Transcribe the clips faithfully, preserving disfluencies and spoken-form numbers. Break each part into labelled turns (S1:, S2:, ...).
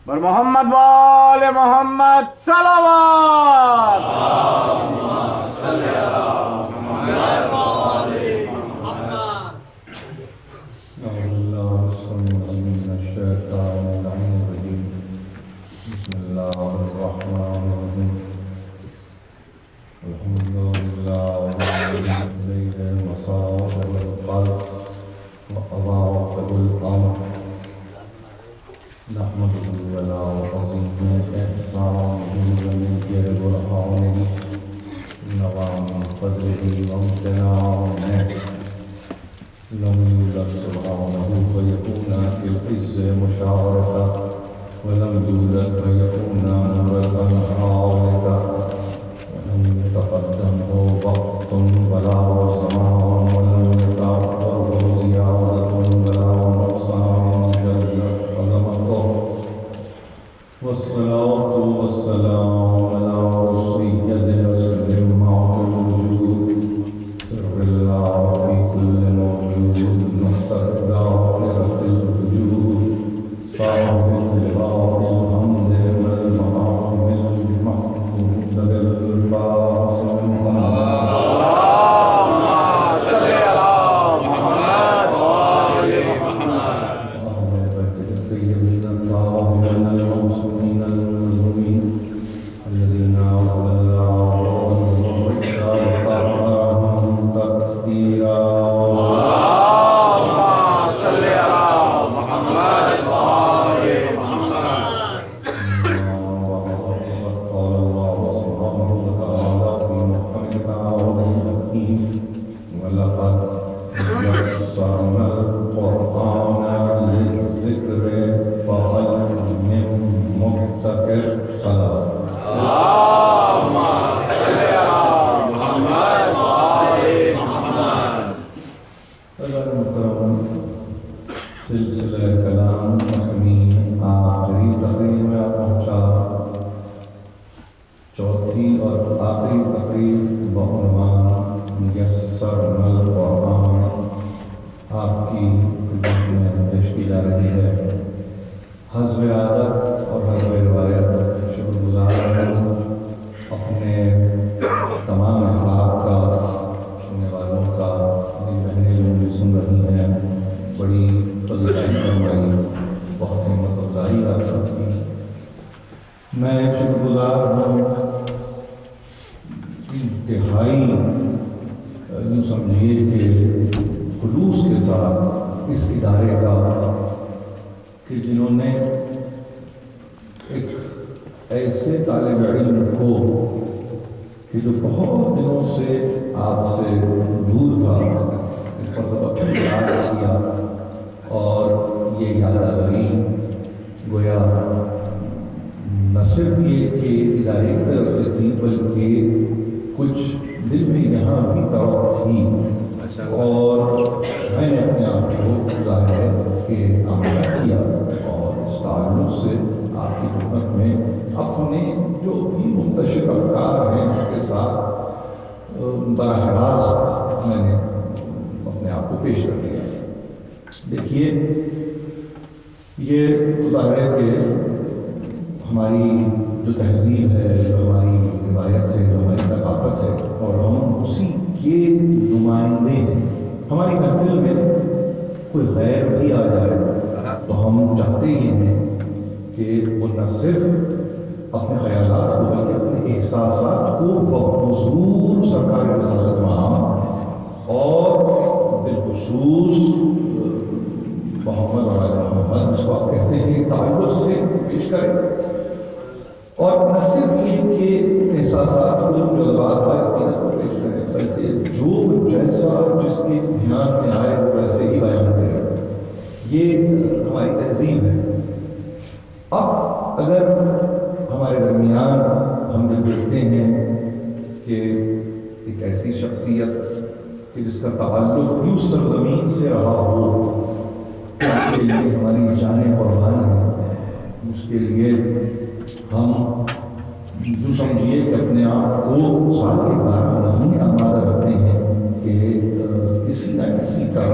S1: اور محمد وآل محمد صلوات.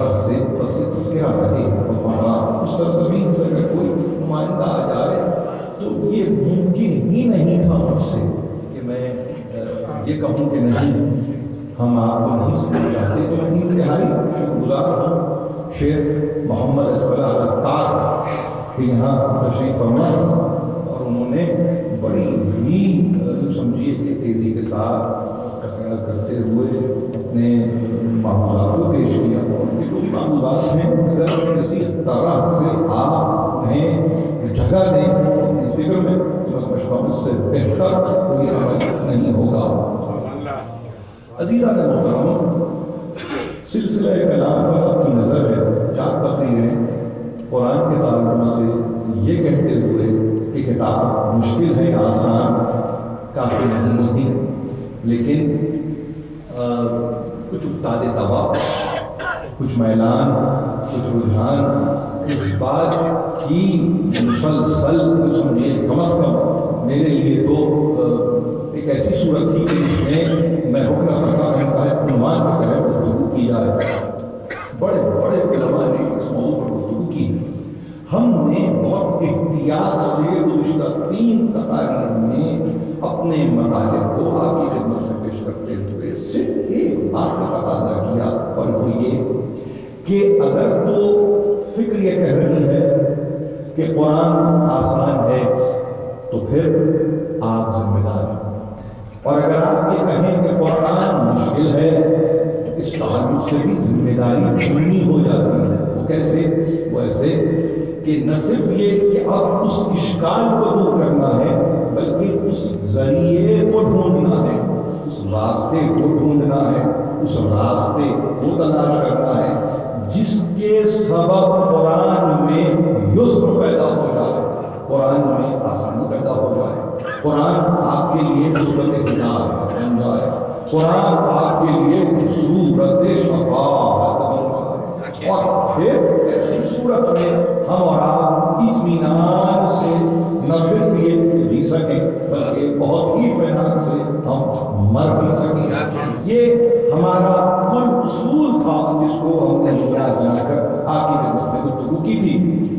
S2: تذکرہ کرے اور اس سرزمین سے کوئی نمائندہ آ جائے یہ کہوں کہ نہیں ہم آپ کو نہیں سمجھ چاہتے تو میں انتہائی شکر گزار ہوں شیخ محمد اجفلا الطار کہ یہاں تشریف فرما اور انہوں نے بڑی ہی جو سمجھیے کہ تیزی کے ساتھ خیال کرتے ہوئے اپنے معمولات کو پیش کیا. ان کے جو بھی معمولات ہیں اگر کسی طرح سے آپ انہیں جگہ دیں اپنی فکر میں تو میں سمجھتا ہوں اس سے بہتر کوئی عمل نہیں ہوگا. عزیزان محترم سلسلہ کلام پر آپ کی نظر ہے. چار تقریریں قرآن کے تعلق سے یہ کہتے ہوئے کہ کتاب مشکل ہے آسان کافی نہیں ہوتی, لیکن کچھ استاد طبع, کچھ میلان, کچھ رجحان, کچھ بات کی مسلسل کچھ سمجھیے کم از کم میرے لیے تو ایک ایسی صورت تھی کہ جس میں میں رک نہ سکا کہ عنوان کے تحت گفتگو کی جائے. بڑے بڑے علماء نے اس موضوع پر گفتگو کی. ہم نے بہت احتیاط سے گزشتہ تین تقاریر میں اپنے مطالب کو آپ کی خدمت میں پیش کرتے ہوئے صرف ایک بات کا تقاضا کیا, اور وہ یہ کہ اگر تو فکر یہ کہہ رہی ہے کہ قرآن آسان ہے تو پھر آپ ذمہ دار ہیں, اور اگر آپ یہ کہیں کہ قرآن مشکل ہے تو اس تعلق سے بھی ذمہ داری پوری ہو جاتی ہے. وہ کیسے؟ وہ ایسے کہ نہ صرف یہ کہ اب اس اشکال کو دور کرنا ہے بلکہ اس ذریعے کو ڈھونڈنا ہے, اس راستے کو ڈھونڈنا ہے, اس راستے کو تلاش کرنا ہے جس کے سبب قرآن میں یسر پیدا ہو جائے, قرآن میں آسانی پیدا ہو جائے, قرآن آپ کے لیے صورت ہدایت بن جائے, قرآن آپ کے لیے صورت شفاعت بن جائے, اور پھر ایسی صورت میں ہم اور آپ اطمینان سے نہ صرف یہ جی سکیں بلکہ بہت ہی اطمینان سے ہم مر بھی سکیں. یہ ہمارا کل اصول تھا جس کو ہم نے یاد لا کر آپ کی خدمت میں گفتگو کی تھی.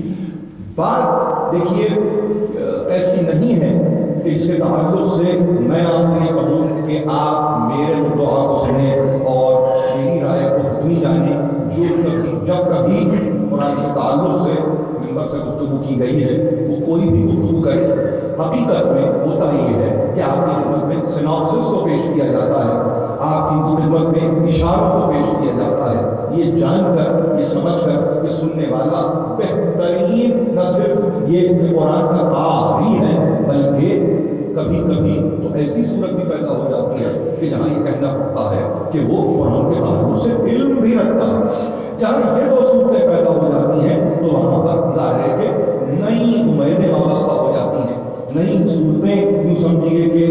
S2: بات دیکھیے ایسی نہیں ہے کہ اس کے تعلق سے میں آپ سے یہ کہوں کہ آپ میرے مدعا کو سنیں اور میری رائے کو حتمی جانیں. جو کبھی جب کبھی قرآن کے تعلق سے ممبر سے گفتگو کی گئی ہے وہ کوئی بھی گفتگو کرے, حقیقت میں ہوتا ہی یہ ہے کہ آپ کی خدمت میں سیناپسس کو پیش کیا جاتا ہے, آپ کی خدمت میں اشاروں کو پیش کیا جاتا ہے, یہ جان کر, یہ سمجھ کر کہ سننے والا بہترین نہ صرف یہ کہ قرآن کا قاری ہے بلکہ کبھی کبھی تو ایسی صورت بھی پیدا ہو جاتی ہے کہ جہاں یہ کہنا پڑتا ہے کہ وہ قرآن کے تعلق سے علم بھی رکھتا ہے. جہاں یہ دو صورتیں پیدا ہو جاتی ہیں تو وہاں پر ظاہر ہے کہ نئی امیدیں وابستہ ہو جاتی ہیں, نئی صورتیں یوں سمجھیے کہ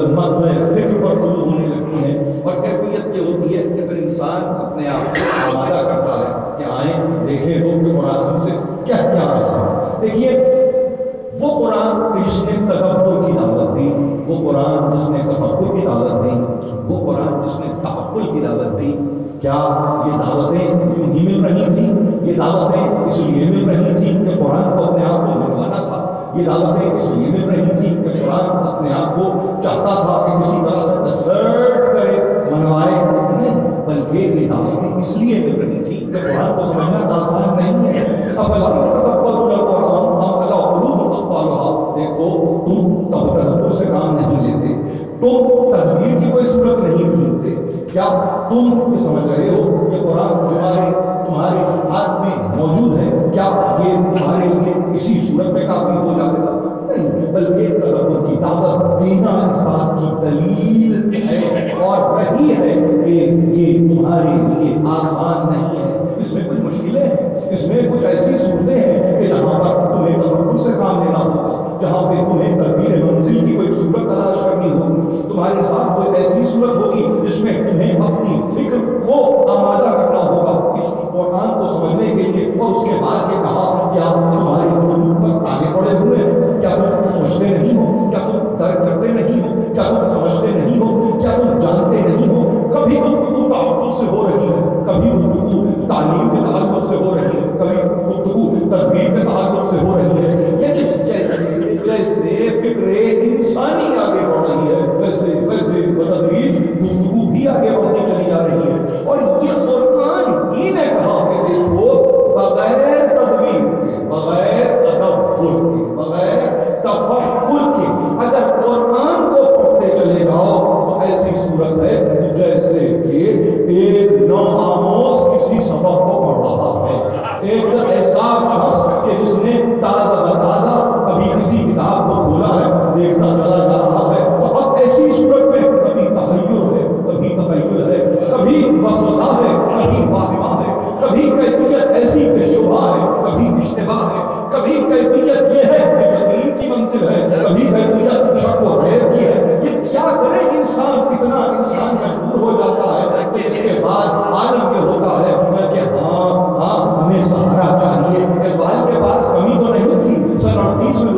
S2: مطلب فکر پر طلوع ہونے لگتی ہیں, اور کیفیت یہ ہوتی ہے کہ پھر انسان اپنے آپ کو آمادہ کرتا ہے کہ آئیں دیکھیں تو کہ قرآن ہم سے کیا کیا رہا ہے. دیکھیے وہ قرآن جس نے تدبر کی دعوت دی, وہ قرآن جس نے تفکر کی دعوت دی, وہ قرآن جس نے تعقل کی دعوت دی, کیا یہ دعوتیں یوں ہی مل رہی تھیں؟ یہ دعوتیں اس لیے مل رہی تھیں کہ قرآن کو اپنے آپ کو منوانا تھا, یہ دعوتیں اس لیے مل رہی تھیں کہ قرآن اپنے آپ کو چاہتا تھا کہ کسی طرح سے ڈسرٹ کرے, منوائے نہیں, بلکہ یہ دعوتیں اس لیے مل رہی تھیں کہ قرآن کو سمجھنا آسان نہیں ہے. افلا یتدبرون القرآن ام علی قلوب اقفالها, دیکھو تم تب تدبر سے کام نہیں لیتے, تم تدبیر کی کوئی صورت نہیں ڈھونڈتے. کیا تم یہ سمجھ رہے ہو کہ قرآن تمہارے تمہارے ہاتھ میں موجود ہے, کیا یہ تمہارے لیے کسی صورت میں کافی ہو جائے گا؟ نہیں, بلکہ تدبر کی دعوت دینا اس بات کی دلیل ہے اور رہی ہے کہ یہ تمہارے لیے آسان نہیں ہے. اس میں کچھ مشکلیں ہیں, اس میں کچھ ایسی صورتیں ہیں کہ جہاں پر تمہیں تفکر سے کام لینا ہوگا, جہاں پہ تمہیں تدبیر منزل کی کوئی صورت تلاش کرنی ہوگی, تمہارے ساتھ کوئی ایسی صورت ہوگی جس میں تمہیں اپنی فکر کو آمادہ کرنا ہوگا اس قرآن کو سمجھنے کے لیے. اور اس کے بعد یہ کہا کیا تمہارے قلوب پر تالے پڑے ہوئے ہیں, کیا تم سمجھتے نہیں ہو, کیا تم درک کرتے نہیں ہو, کیا تم سمجھتے نہیں ہو, کیا تم جانتے نہیں ہو. کبھی گفتگو تعقل سے ہو رہی ہے, کبھی گفتگو تعلیم کے تعلق سے ہو رہی ہے, کبھی گفتگو تدبیر کے تعلق سے ہو رہی ہے. یعنی جیسے جیسے فکر انسانی آگے بڑھ رہی ہے ویسے ویسے تدبیر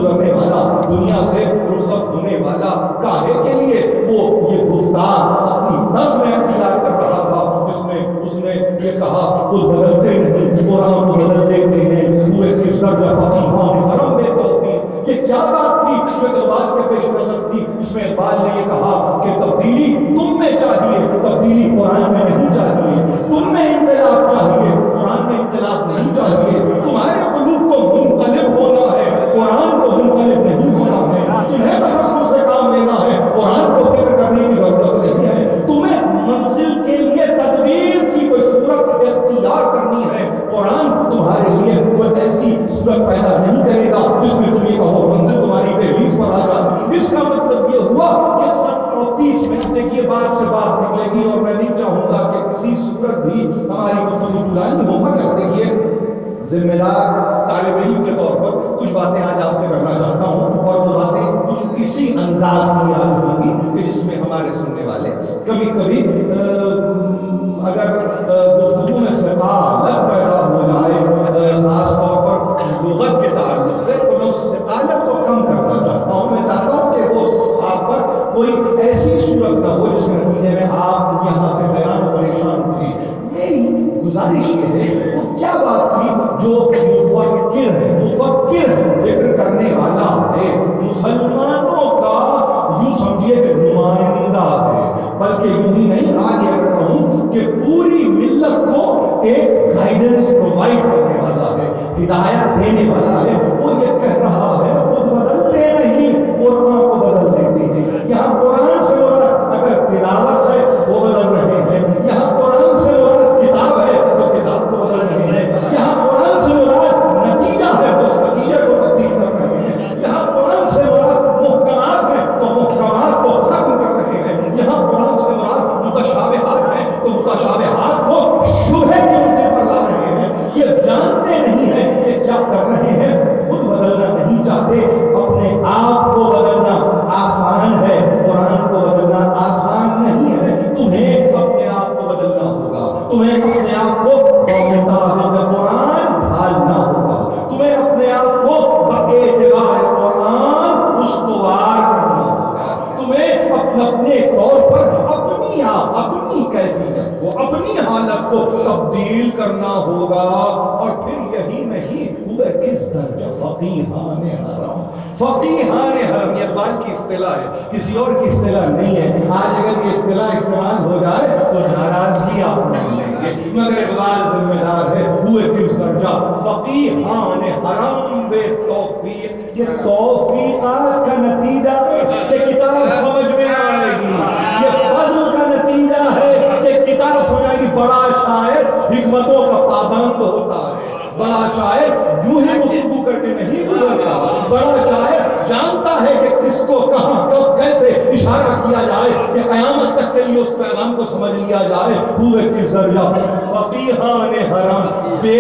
S2: کرنے والا، دنیا سے رخصت ہونے والا، کاہے کے لیے وہ یہ گفتار اپنی طرز میں اختیار کر رہا تھا جس میں اس نے یہ کہا خود بدلتے نہیں قرآن کو بدل دیتے ہیں، ہوئے کس درجہ فقیہان حرم بے توفیق۔ یہ کیا بات تھی جو اقبال کے پیش نظر تھی، جس میں اقبال نے یہ کہا کہ تبدیلی تم میں چاہیے، تبدیلی قرآن میں نہیں چاہیے، تم میں انقلاب چاہیے، قرآن میں انقلاب نہیں چاہیے، تمہارے قلوب کو منقلب ہونا ہے، قرآن کو منقلب نہیں ہونا ہے، تمہیں تفکر سے کام لینا ہے، قرآن کو فکر کرنے کی ضرورت نہیں ہے، تمہیں منزل کے لیے تدبیر کی کوئی صورت اختیار کرنی ہے، قرآن تمہارے لیے کوئی ایسی صورت پیدا نہیں کرے گا جس میں تم یہ کہو منزل تمہاری دہلیز پر آ جائے۔ اس کا مطلب یہ ہوا کہ سن چونتیس میں دیکھیے بات سے بات نکلے گی، اور میں نہیں چاہوں گا کہ کسی صورت بھی ہماری گفتگو طولانی ہو، مگر دیکھیے ذمہ دار طالب علم کے طور پر کچھ باتیں آج آپ سے کرنا چاہتا ہوں، اور وہ باتیں کچھ اسی انداز کی آج ہوں گی کہ جس میں ہمارے سننے والے کبھی کبھی اگر گفتگو میں ثقالت پیدا ہو جائے، خاص طور پر لغت کے تعلق سے، تو میں اس ثقالت کو کم کرنا چاہتا ہوں۔ میں چاہتا ہوں کہ وہ آپ پر کوئی ایسی صورت نہ ہو جس کے نتیجے میں آپ یہاں سے حیران و پریشان ہوئی۔ میری گزارش یہ ہے وہ کیا بات تھی جو مفکر ہے، مفکر ہے، فکر کرنے والا ہے، مسلمانوں کا یوں سمجھیے کہ نمائندہ ہے، بلکہ یوں ہی نہیں، آج اگر کہوں کہ پوری ملت کو ایک گائیڈنس پرووائڈ کرنے والا ہے، ہدایت دینے والا ہے، وہ یہ کہہ رہا ہے خود بدلتے نہیں قرآن کو بدل دیتے ہیں۔ یہاں قرآن سے مراد اگر تلاوت ہے وہ بدل رہے ہیں، یہاں قرآن سے مراد کتاب ہے تو کتاب کو بدل رہے ہیں، یہاں قرآن سے مراد نتیجہ ہے تو اس نتیجے کو تبدیل کر رہے ہیں، یہاں قرآن سے مراد محکمات ہے تو محکمات کو ختم کر رہے ہیں، یہاں قرآن سے مراد متشابہات ہیں تو متشابہات کو شبہے کی منزل پر لا رہے ہیں۔ یہ جانتے نہیں ہیں کہ کیا کر رہے ہیں، خود بدلنا نہیں چاہتے، اپنے آپ کو بدلنا آسان ہے، قرآن کو بدلنا آسان نہیں ہے، تمہیں اپنے آپ کو بدلنا ہوگا، تمہیں اپنے آپ کو مطابق قرآن ڈھالنا ہوگا، تمہیں اپنے آپ کو باعتبار قرآن استوار کرنا ہوگا، تمہیں اپنے اپنے طور پر اپنی آپ اپنی کیفیت کو، اپنی حالت کو تبدیل کرنا ہوگا، اور پھر یہی نہیں ہوئے کس درجہ فقیہان حرم، فقیہان حرم یہ اقبال کی اصطلاح ہے، کسی اور کی اصطلاح نہیں ہے۔ آج اگر یہ اصطلاح استعمال ہو جائے تو ناراضگی آپ نہیں لیں گے، مگر اقبال ذمہ دار ہے، ہوئے کس درجہ فقیہان حرم بے توفیق۔ یہ توفیقات کا نتیجہ ہے کہ کتاب سمجھ میں آئے گی، یہ فضل کا نتیجہ ہے کہ کتاب سمجھ آئے گی۔ بڑا شاعر حکمتوں کا پابند ہوتا ہے، بڑا شاعر یوں ہی گفتگو کر کے نہیں گزرتا، بڑا شاعر جانتا ہے کہ کس کو کہاں کب کیسے اشارہ کیا جائے کہ قیامت تک کے لیے اس پیغام کو سمجھ لیا جائے۔ ہوئے کس درجہ فقیہان حرم بے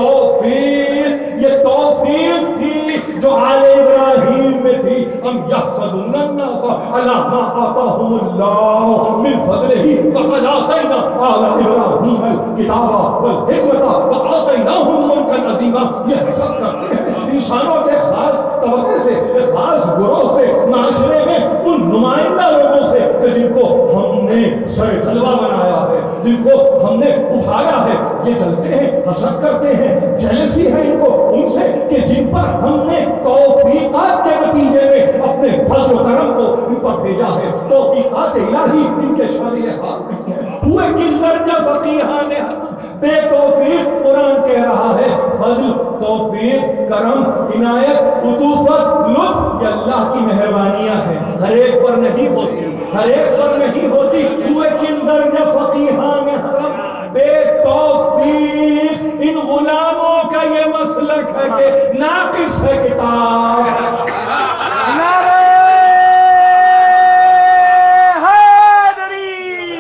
S2: توفیق، یہ توفیق تھی جو آل ابراہیم میں تھی، ہم یحسدون الناس علی ما آتاہم اللہ من فضلہ فقد آتینا آل ابراہیم الکتاب والحکمۃ وآتیناہم ملکا عظیما۔ یہ حسد کرتے ہیں انسانوں کے خاص طبقے سے، ایک خاص گروہ سے، معاشرے میں ان نمائندہ لوگوں سے کہ جن کو ہم نے سر طلبہ بنایا ہے، جن کو ہم نے اٹھایا ہے، یہ جلتے ہیں، حسد کرتے ہیں، جیلسی ہے ان کو ان سے کہ جن پر ہم نے توفیقات کے نتیجے میں اپنے فضل و کرم کو ان پر بھیجا ہے، توفیقات الہی ان کے شامل حال نہیں ہے۔ ہوئے کس درجہ فقیہان بے توفیق، قرآن کہہ رہا ہے فضل، توفیق، کرم، عنایت، عطوفت، لطف یہ اللہ کی مہربانیاں ہیں، ہر ایک پر نہیں ہوتی، ہر ایک پر نہیں ہوتی۔ ہوئے کس درجہ فقیہان حرم بے توفیق، ان غلاموں کا یہ مسلک ہے کہ ناقص ہے کتاب۔
S1: نعرہ حیدری،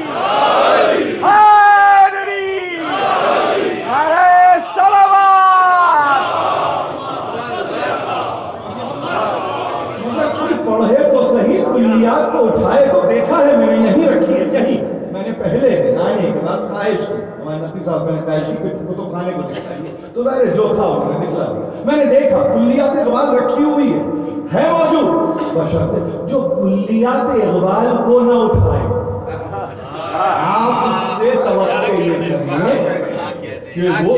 S1: حیدری، نعرہ صلوات۔
S2: مگر کوئی پڑھے تو صحیح، کلیات کو اٹھائے تو دیکھا ہے میں نے یہیں رکھی ہے، یہیں میں نے پہلے دن آنے کے بعد خواہش کی، ہمارے نبی صاحب میں نے خواہش کی کہ کتب خانے کو دکھائیے، تو ظاہر جو تھا انہوں نے دکھا دیا۔ میں نے دیکھا کلیات اقبال رکھی ہوئی ہے، بشرط جو کلیات اقبال کو نہ اٹھائے. آپ اس سے توقع یہ کریے کہ وہ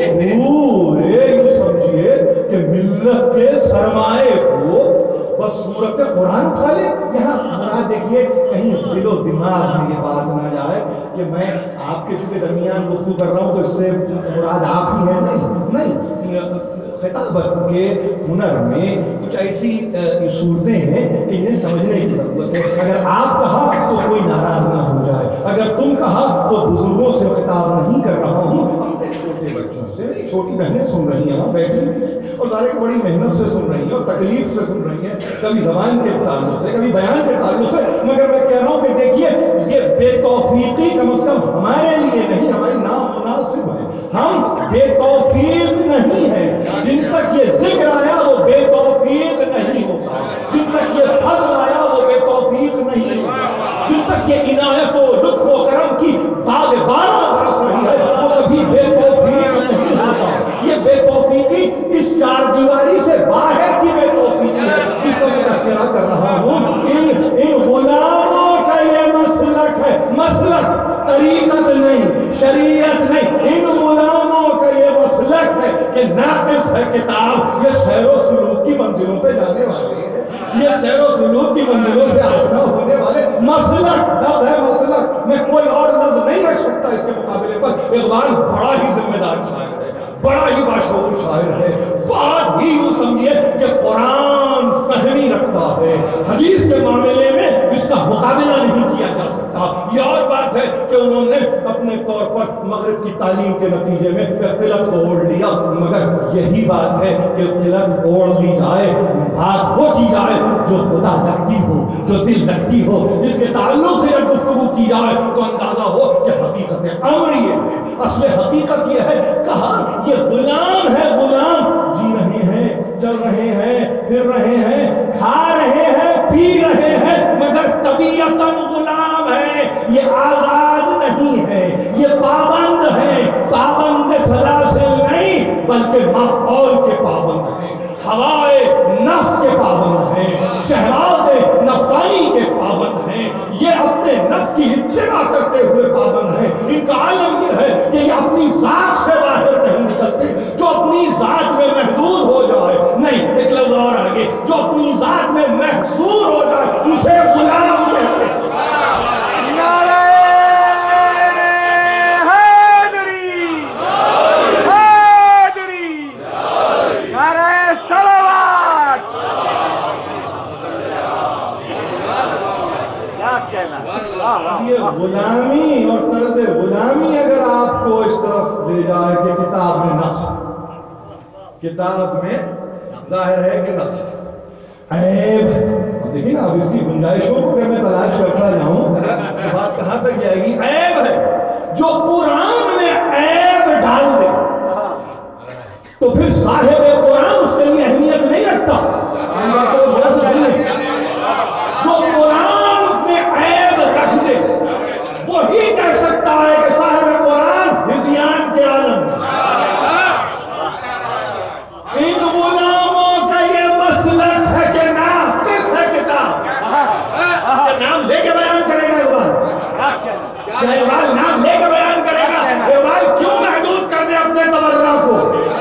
S2: پورے یوں سمجھیے کہ ملت کے سرمائے کو بس صورت قرآن اٹھا لے. یہاں مراد دیکھیے کہیں دل و دماغ میں یہ بات نہ جائے کہ میں آپ کے چونکہ درمیان گفتگو کر رہا ہوں تو اس سے مراد آپ ہی ہے. نہیں نہیں خطابت کے ہنر میں کچھ ایسی صورتیں ہیں کہ انہیں سمجھنے کی ضرورت ہے. اگر آپ کہا تو کوئی ناراض نہ ہو جائے, اگر تم کہا تو بزرگوں سے خطاب نہیں کر رہا ہوں, اپنے چھوٹے بچوں سے. میری چھوٹی بہنیں سن رہی ہیں وہاں بیٹھی اور ظاہر کہ بڑی محنت سے سن رہی ہیں اور تکلیف سے سن رہی ہیں, کبھی زبان کے تعلق سے کبھی بیان کے تعلق سے. مگر میں کہہ رہا ہوں کہ دیکھیے یہ بے توفیقی کم از کم ہمارے لیے نہیں, ہماری نامناسب ہے. ہم بے توفیق نہیں ہیں. جن تک یہ ذکر آیا وہ بے توفیق نہیں ہوتا, جن تک یہ فضل آیا وہ بے توفیق نہیں ہوتا, جن تک یہ عنایت و لطف و کرم کی باغ بارہ برس رہی ہے وہ کبھی بے توفیق نہیں ہوتا. یہ بے توفیقی اس چار دیواری سے باہر کی بے توفیقی ہے جس کو میں تذکرہ کر رہا ہوں. ان ان غلاموں کا یہ مسلک ہے, مسلک طریقت نہیں, شریعت نہیں. ان غلاموں کا یہ مسلک ہے کہ ناقص ہے کتاب, یہ سیر و سلوک کی منزلوں پہ جانے والے ہیں, یہ سیر و سلوک کی منزلوں سے آشنا ہونے والے. مسلک لفظ ہے مسلک, میں کوئی اور لفظ نہیں رکھ سکتا اس کے مقابلے پر. اقبال بڑا ہی ذمہ دار شاعر ہے, بڑا ہی باشعور شاعر ہے. بات ہی یوں سمجھیے کہ قرآن فہمی رکھتا ہے, حدیث کے معاملے میں اس کا مقابلہ نہیں کیا جا سکتا. یہ اور بات ہے کہ انہوں نے اپنے طور پر مغرب کی تعلیم کے نتیجے میں قلت کو اوڑھ لیا, مگر یہی بات ہے کہ قلت اوڑھ لی جائے, بات وہ کی جائے جو خدا لگتی ہو, جو دل لگتی ہو, جس کے تعلق سے جب گفتگو کی جائے تو اندازہ ہو کہ حقیقت امر یہ ہے. اصل حقیقت یہ ہے, کہا یہ غلام ہے, غلام جی رہے ہیں, چل رہے ہیں, پھر رہے ہیں, کھا رہے ہیں, پی رہے ہیں, مگر طبیعتاً غلام ہے. یہ آزاد نہیں ہے, یہ پابند ہے, پابند سلاسل نہیں بلکہ ماحول کے پابند ہیں, ہوائے نفس کے پابند ہیں, شہوات نفسانی کے پابند ہیں, یہ اپنے نفس کی اتباع کرتے ہوئے پابند ہیں. ان کا عالم یہ ہے کہ یہ اپنی ذات سے باہر نہیں نکلتے. جو اپنی ذات میں محدود ہو جائے, نہیں ایک لفظ اور آگے, جو اپنی ذات میں محصور ہو جائے اسے غلام کہتے ہیں. یہ غلامی اور طرز غلامی اگر آپ کو اس طرف لے جائے کہ کتاب میں نقص, کتاب میں ظاہر ہے کہ نقص عیب, دیکھیں نا اب اس کی گنجائشوں کو اگر میں تلاش کرتا جاؤں تو بات کہاں تک جائے گی. عیب ہے جو قرآن میں عیب ڈال دے تو پھر صاحب قرآن اس کے لیے اہمیت نہیں رکھتا. جو قرآن میں عیب رکھ دے وہی کہہ سکتا ہے کہ صاحب قرآن ہذیان کے عالم. ان غلاموں کا یہ مسلک ہے کہ نام کس ہے کتاب, کہ نام لے کے بیان کرے گا اقبال, کہ اقبال نام لے کے بیان کرے گا. اقبال کیوں محدود کر دے اپنے تبرہ کو.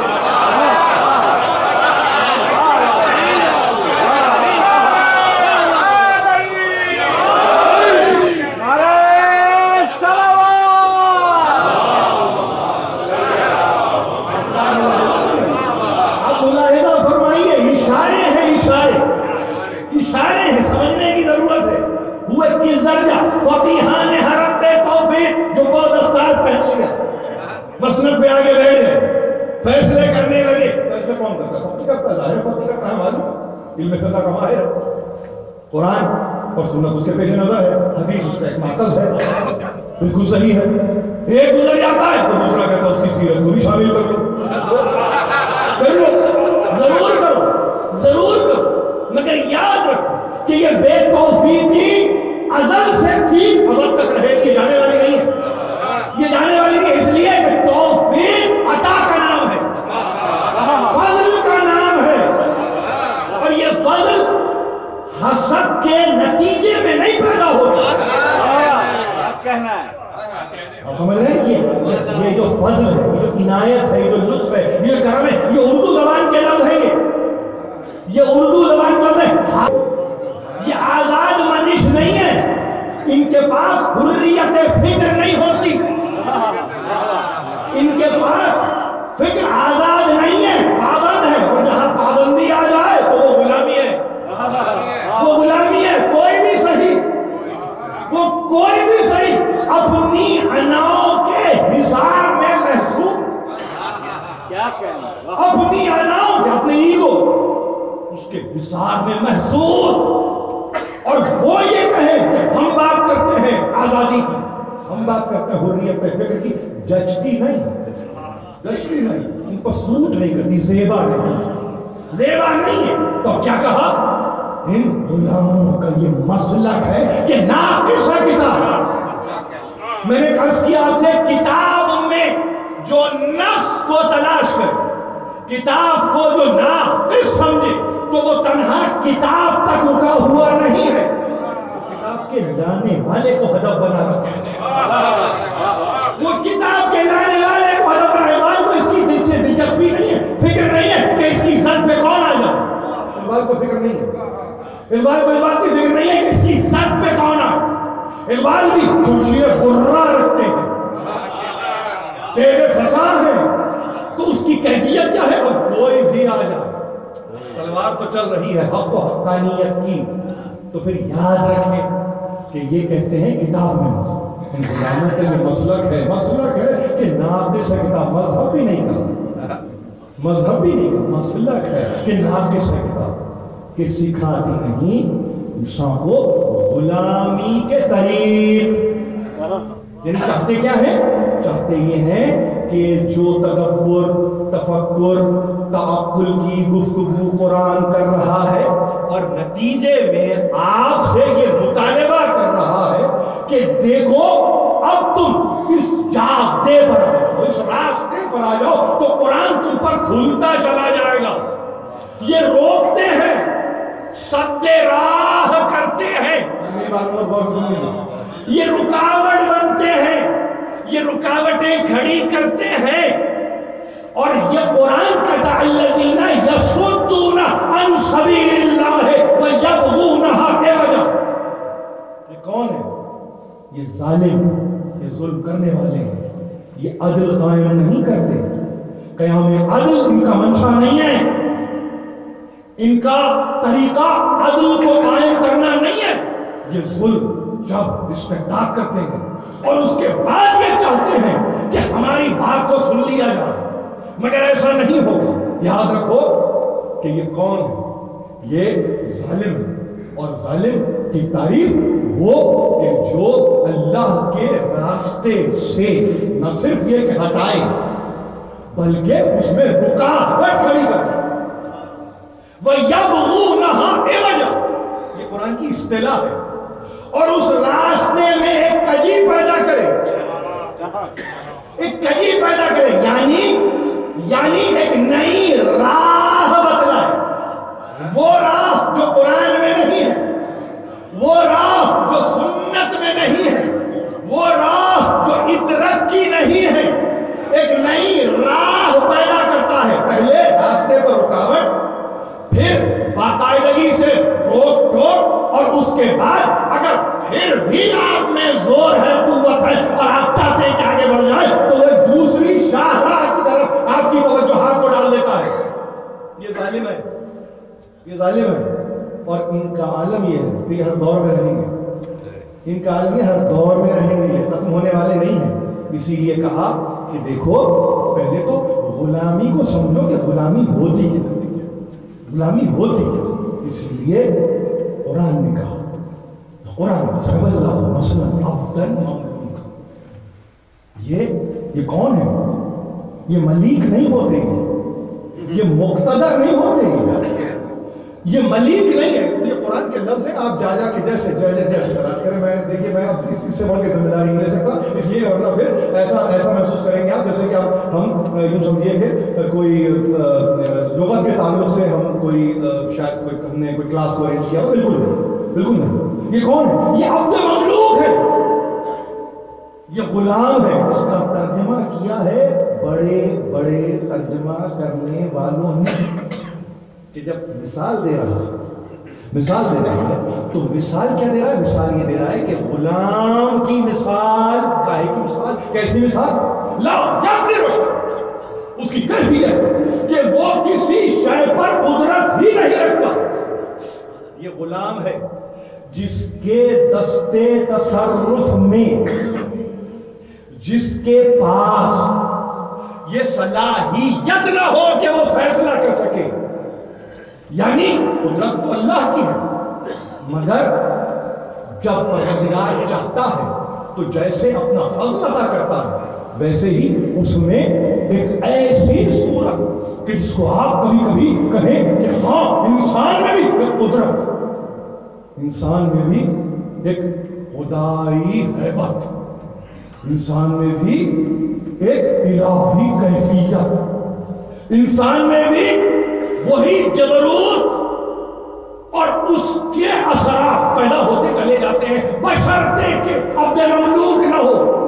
S2: مسند پہ آگے بیٹھ گئے, فیصلے کرنے لگے. فیصلے کون کرتا ہے؟ فقی کرتا ہے, ظاہر فقی کرتا ہے معلوم, علم فقہ کا ماہر. قرآن اور سنت اس کے پیش نظر ہے, حدیث اس کا ایک ماخذ ہے, بالکل صحیح ہے. ایک گزر جاتا ہے تو دوسرا کہتا ہے اس کی سیرت کو بھی شامل کر لو, کر لو, ضرور کرو, ضرور کرو, مگر یاد رکھو کہ یہ بے توفیقی ازل سے تھی, ابد تک رہے گی, جانے والی نہیں ہے. یہ جانے والی نہیں اس لیے کہ توفیق عطا کا نام ہے, فضل کا نام ہے, اور یہ فضل حسد
S3: کے نتیجے میں نہیں پیدا ہوتا.
S1: کیا کہنا ہے؟
S3: آپ سمجھ رہے ہیں یہ یہ جو فضل ہے، یہ جو عنایت ہے، یہ جو لطف ہے، یہ جو کرم ہے، یہ اردو زبان کے لفظ ہیں. یہ یہ اردو زبان کے لفظ ہے. یہ آزاد منش نہیں ہے. ان کے پاس حریت فکر نہیں ہوتی. ان کے پاس فکر آزاد نہیں ہے، پابند ہے. اور جہاں پابندی آ جائے تو وہ غلامی ہے. وہ غلامی ہے. کوئی بھی صحیح، وہ کوئی بھی صحیح اپنی اناؤں کے حصار میں محسوس،
S1: کیا کہنا ہے؟
S3: اپنی اناؤں کے، اپنے ایگو اس کے حصار میں محسوس. اور وہ یہ کہے کہ ہم بات کرتے ہیں آزادی کی، ہم بات کرتے ہیں حریت فکر کی، جچتی نہیں، جچتی نہیں، ان پر سوٹ نہیں کرتی، زیبا نہیں، زیبا نہیں ہے. تو کیا کہا؟ ان غلاموں کا یہ مسلک ہے کہ ناقص ہے کتاب. میں نے عرض کیا آپ سے، کتاب میں جو نقص کو تلاش کرے، کتاب کو جو ناقص سمجھے، تو وہ تنہا کتاب تک رکا ہوا نہیں ہے، کتاب کے لانے والے کو ہدف بنا رکھا ہے. وہ کتاب کے لانے والے کو ہدف بنا رکھا ہے. کو اس کی دل سے دلچسپی نہیں ہے، فکر نہیں ہے کہ اس کی سر پہ کون آ جائے. اس بات کو فکر نہیں ہے، اقبال کو اس بات کی فکر نہیں ہے کہ اس کی سر پہ کون آئے. اقبال بھی شمشیر قرہ رکھتے ہیں، تیرے فساد ہے، تو اس کی کیفیت کیا ہے؟ اب کوئی بھی آ جائے، تلوار تو چل رہی ہے حق و حقانیت کی. تو پھر یاد رکھیں کہ یہ کہتے ہیں کتاب میں ان غلاموں کا یہ مسلک ہے، مسلک ہے کہ ناقص ہے کتاب. مذہب بھی نہیں کہا، مذہب بھی نہیں کہا، مسلک ہے کہ ناقص ہے کتاب، کہ سکھاتی نہیں انسان کو غلامی کے طریق. یعنی چاہتے کیا ہے؟ چاہتے یہ ہے کہ جو تدبر، تفکر، تعقل کی گفتگو قرآن کر رہا ہے اور نتیجے میں آپ سے یہ مطالبہ کر رہا ہے کہ دیکھو اب تم اس جادے پر آ جاؤ، اس راستے پر آ جاؤ تو قرآن تم پر کھلتا چلا جائے گا. یہ روکتے ہیں، سد راہ کرتے ہیں، یہ رکاوٹ بنتے ہیں، یہ رکاوٹیں کھڑی کرتے ہیں. اور یہ قرآن کہتا ہے الذین یصدون عن سبیل اللہ ویبغونہا عوجا. یہ کون ہے؟ یہ ظالم، یہ ظلم کرنے والے ہیں. یہ عدل قائم نہیں کرتے. قیام عدل ان کا منشا نہیں ہے، ان کا طریقہ عدل کو قائم کرنا نہیں ہے. یہ ظلم جب استقطاب کرتے ہیں اور اس کے بعد یہ چاہتے ہیں کہ ہماری بات کو سن لیا جائے، مگر ایسا نہیں ہوگا. یاد رکھو کہ یہ کون ہے؟ یہ ظالم ہے. اور ظالم کی تعریف وہ کہ جو اللہ کے راستے سے نہ صرف یہ کہ ہٹائے بلکہ اس میں رکاوٹ کھڑی کرے. وَيَبْغُونَهَا عِوَجًا، یہ قرآن کی اصطلاح ہے. اور اس راستے میں ایک کجی پیدا کرے، ایک کجی پیدا کرے، یعنی یعنی ایک نئی راہ بتلائے. وہ راہ جو قرآن میں نہیں ہے، وہ راہ جو سنت میں نہیں ہے، وہ راہ جو عطرت کی نہیں ہے. ایک نئی راہ پیدا کرتا ہے. پہلے راستے پر رکاوٹ، پھر باقاعدگی سے روک ٹوک، اور اس کے بعد اگر پھر بھی آپ میں زور ہے، قوت ہے اور آپ چاہتے ہیں کہ آگے بڑھ جائے تو وہ دوسری شاہراہ کی طرف آپ کی توجہات کو ڈال دیتا ہے. یہ ظالم ہے، یہ ظالم ہے. اور ان کا عالم یہ ہے کہ یہ ہر دور میں رہیں گے. ان کا عالم یہ ہر دور میں رہیں گے، یہ ختم ہونے والے نہیں ہیں. اسی لیے کہا کہ دیکھو پہلے تو غلامی کو سمجھو کہ غلامی ہوتی کیا، غلامی ہوتی کیا. اس لیے قرآن نے کہا، قرآن ضرب اللہ مثلا عبدا مملوکا. یہ یہ کون ہے؟ یہ ملیک نہیں ہوتے، یہ مقتدر نہیں ہوتے، یہ ملیک نہیں ہے. یہ قرآن کے لفظ ہیں. آپ جا جا کے جیسے جیسے جیسے تلاش کریں. میں دیکھیے میں آپ اس سے بڑھ کے ذمہ داری نہیں لے سکتا، اس لیے ورنہ پھر ایسا ایسا محسوس کریں گے آپ جیسے کہ آپ ہم یوں سمجھیے کہ کوئی لغت کے تعلق سے ہم کوئی شاید کوئی ہم نے کوئی کلاس کو ارینج کیا. بالکل بالکل نہیں. یہ کون ہے؟ یہ عبد مملوک ہے, یہ غلام ہے. اس کا ترجمہ کیا ہے بڑے بڑے ترجمہ کرنے والوں نے, کہ جب مثال دے رہا ہے مثال دے رہا ہے تو مثال کیا دے رہا ہے؟ مثال یہ دے رہا ہے کہ غلام کی مثال, کاہے کی مثال, کیسی مثال؟ لاؤ یاد دے روشن اس کی کیفیت کہ وہ کسی شے پر قدرت ہی نہیں رکھتا. یہ غلام ہے جس کے دستے تصرف میں, جس کے پاس یہ صلاحیت نہ ہو کہ وہ فیصلہ کر سکے. یعنی قدرت تو اللہ کی ہے, مگر جب پروردگار چاہتا ہے تو جیسے اپنا فضل عطا کرتا ہے ویسے ہی اس میں ایک ایسی صورت کہ جس کو آپ کبھی کبھی کہیں کہ ہاں انسان میں بھی ایک قدرت, انسان میں بھی ایک خدائی ہیبت, انسان میں بھی ایک الہی کیفیت, انسان میں بھی وہی جبروت اور اس کے اثرات پیدا ہوتے چلے جاتے ہیں بشرطے کہ عبد مملوک نہ ہو,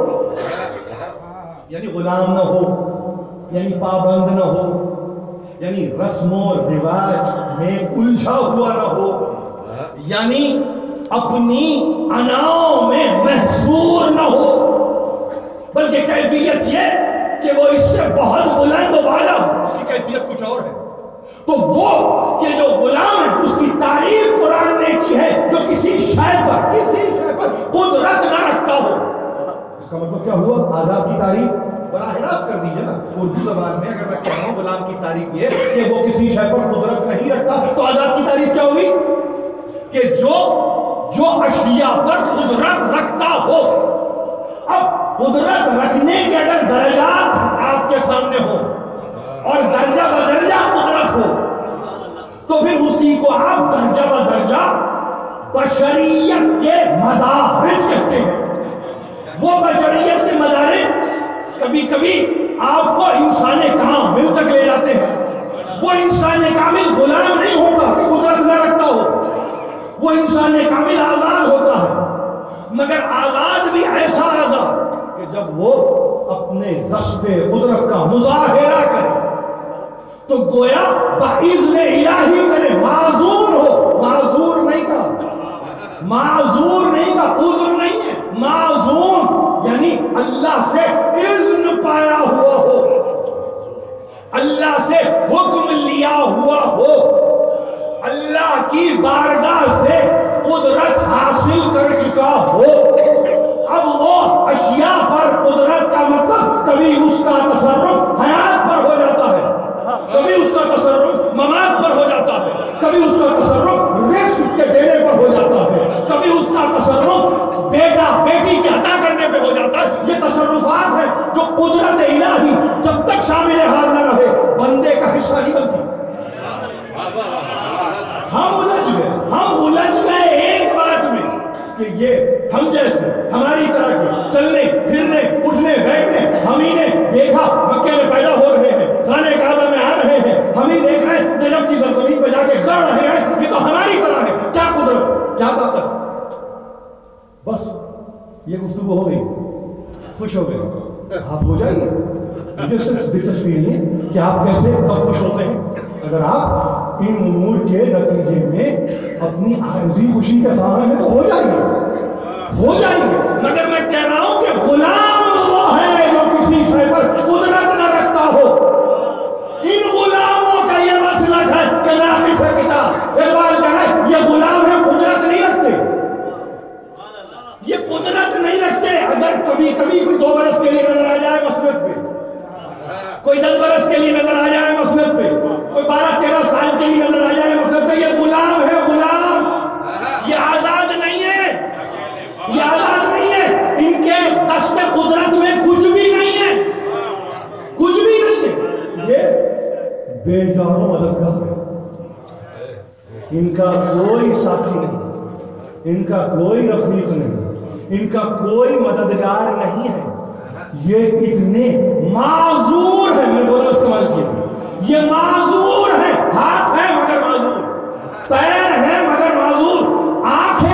S3: یعنی غلام نہ ہو, یعنی پابند نہ ہو, یعنی رسم و رواج میں الجھا ہوا نہ ہو, یعنی اپنی اناؤں میں محصور نہ ہو, بلکہ کیفیت یہ کہ وہ اس سے بہت بلند و بالا ہو. اس کی کیفیت کچھ اور ہے. تو وہ کہ جو غلام ہے اس کی تعریف قرآن نے کی ہے جو کسی شے پر کسی شے پر قدرت نہ رکھتا ہو. اس کا مطلب کیا ہوا؟ آزاد کی تعریف براہ راست کر دیجیے نا اردو زبان میں. اگر میں کہہ رہا ہوں غلام کی تعریف یہ کہ وہ کسی شے پر قدرت نہیں رکھتا تو آزاد کی تعریف کیا ہوگی؟ کہ جو جو اشیاء پر قدرت رکھتا ہو. اب قدرت رکھنے کے اگر درجات آپ کے سامنے ہو اور درجہ بدرجہ قدرت ہو تو پھر اسی کو آپ درجہ بدرجہ بشریت کے مدارج کہتے ہیں. وہ بشریت کے مدارج کبھی کبھی آپ کو انسان کامل تک لے جاتے ہیں. وہ انسان کامل غلام نہیں ہوتا کہ قدرت نہ رکھتا ہو, وہ انسان کامل آزاد ہوتا ہے, مگر آزاد بھی ایسا آزاد کہ جب وہ اپنے دست قدرت کا مظاہرہ کرے تو گویا باذن الہی کرے, معذور ہو. معذور نہیں کا معذور نہیں کا عذر نہیں ہے, معذور یعنی اللہ سے اذن پایا ہوا ہو, اللہ سے حکم لیا ہوا ہو, اللہ کی بارگاہ سے قدرت حاصل کر چکا ہو. اب وہ اشیاء پر قدرت کا مطلب کبھی اس کا تصرف حیات پر ہو جاتا ہے, کبھی اس کا تصرف ممات پر ہو جاتا ہے, کبھی اس کا تصرف رزق کے دینے پر ہو جاتا ہے, کبھی اس کا تصرف بیٹا بیٹی کے عطا کرنے پہ ہو جاتا ہے. یہ تصرفات ہیں جو قدرت الہی جب تک شامل حال نہ رہے بندے کا حصہ نہیں بنتی. ہم الجھ گئے ہم الجھ گئے ایک بات میں کہ یہ ہم جیسے ہماری طرح کے چلنے پھرنے اٹھنے بیٹھنے ہم ہی نے دیکھا مکے میں پیدا ہو رہے ہیں, خانہ کعبہ میں آ رہے ہیں, ہم ہی دیکھ رہے ہیں نجف کی سرزمین پہ جا کے گڑ رہے ہیں. یہ تو ہماری طرح ہے. کیا قدرت کیا طاقت, بس یہ گفتگو ہو گئی, خوش ہو گئے. آپ ہو جائیے, مجھے صرف دلچسپی نہیں ہے کہ آپ کیسے کب خوش ہوتے ہیں. اگر آپ ان امور کے نتیجے میں اپنی عارضی خوشی کے خواہاں ہیں تو ہو جائیے ہو جائیے مگر میں کہہ رہا ہوں کہ غلام وہ ہے جو کسی شے پر قدرت نہ رکھتا ہو. ان غلاموں کا یہ مسلک ہے کہ ناقص ہے کتاب. اقبال کہہ رہا ہے یہ غلام ہے قدرت نہیں رکھتے, یہ قدرت نہیں رکھتے. اگر کبھی کبھی کوئی دو برس کے لیے نظر آ جائے مسند پہ, کوئی دس برس کے لیے نظر آ جائے مسند پہ, کوئی بارہ تیرہ سال کے لیے نظر آ جائے مسند پہ, یہ غلام ہے. غلام یہ آزاد نہیں ہے, یہ آزاد نہیں ہے. ان کے دست قدرت میں کچھ بھی نہیں ہے, کچھ بھی نہیں ہے. یہ بے یار و مددگار ہے. ان کا کوئی ساتھی نہیں, ان کا کوئی رفیق نہیں, ان کا کوئی مددگار نہیں ہے. یہ اتنے معذور ہیں, میں بولا استعمال کیا, یہ معذور ہیں. ہاتھ ہے مگر معذور, پیر ہے مگر معذور, آنکھ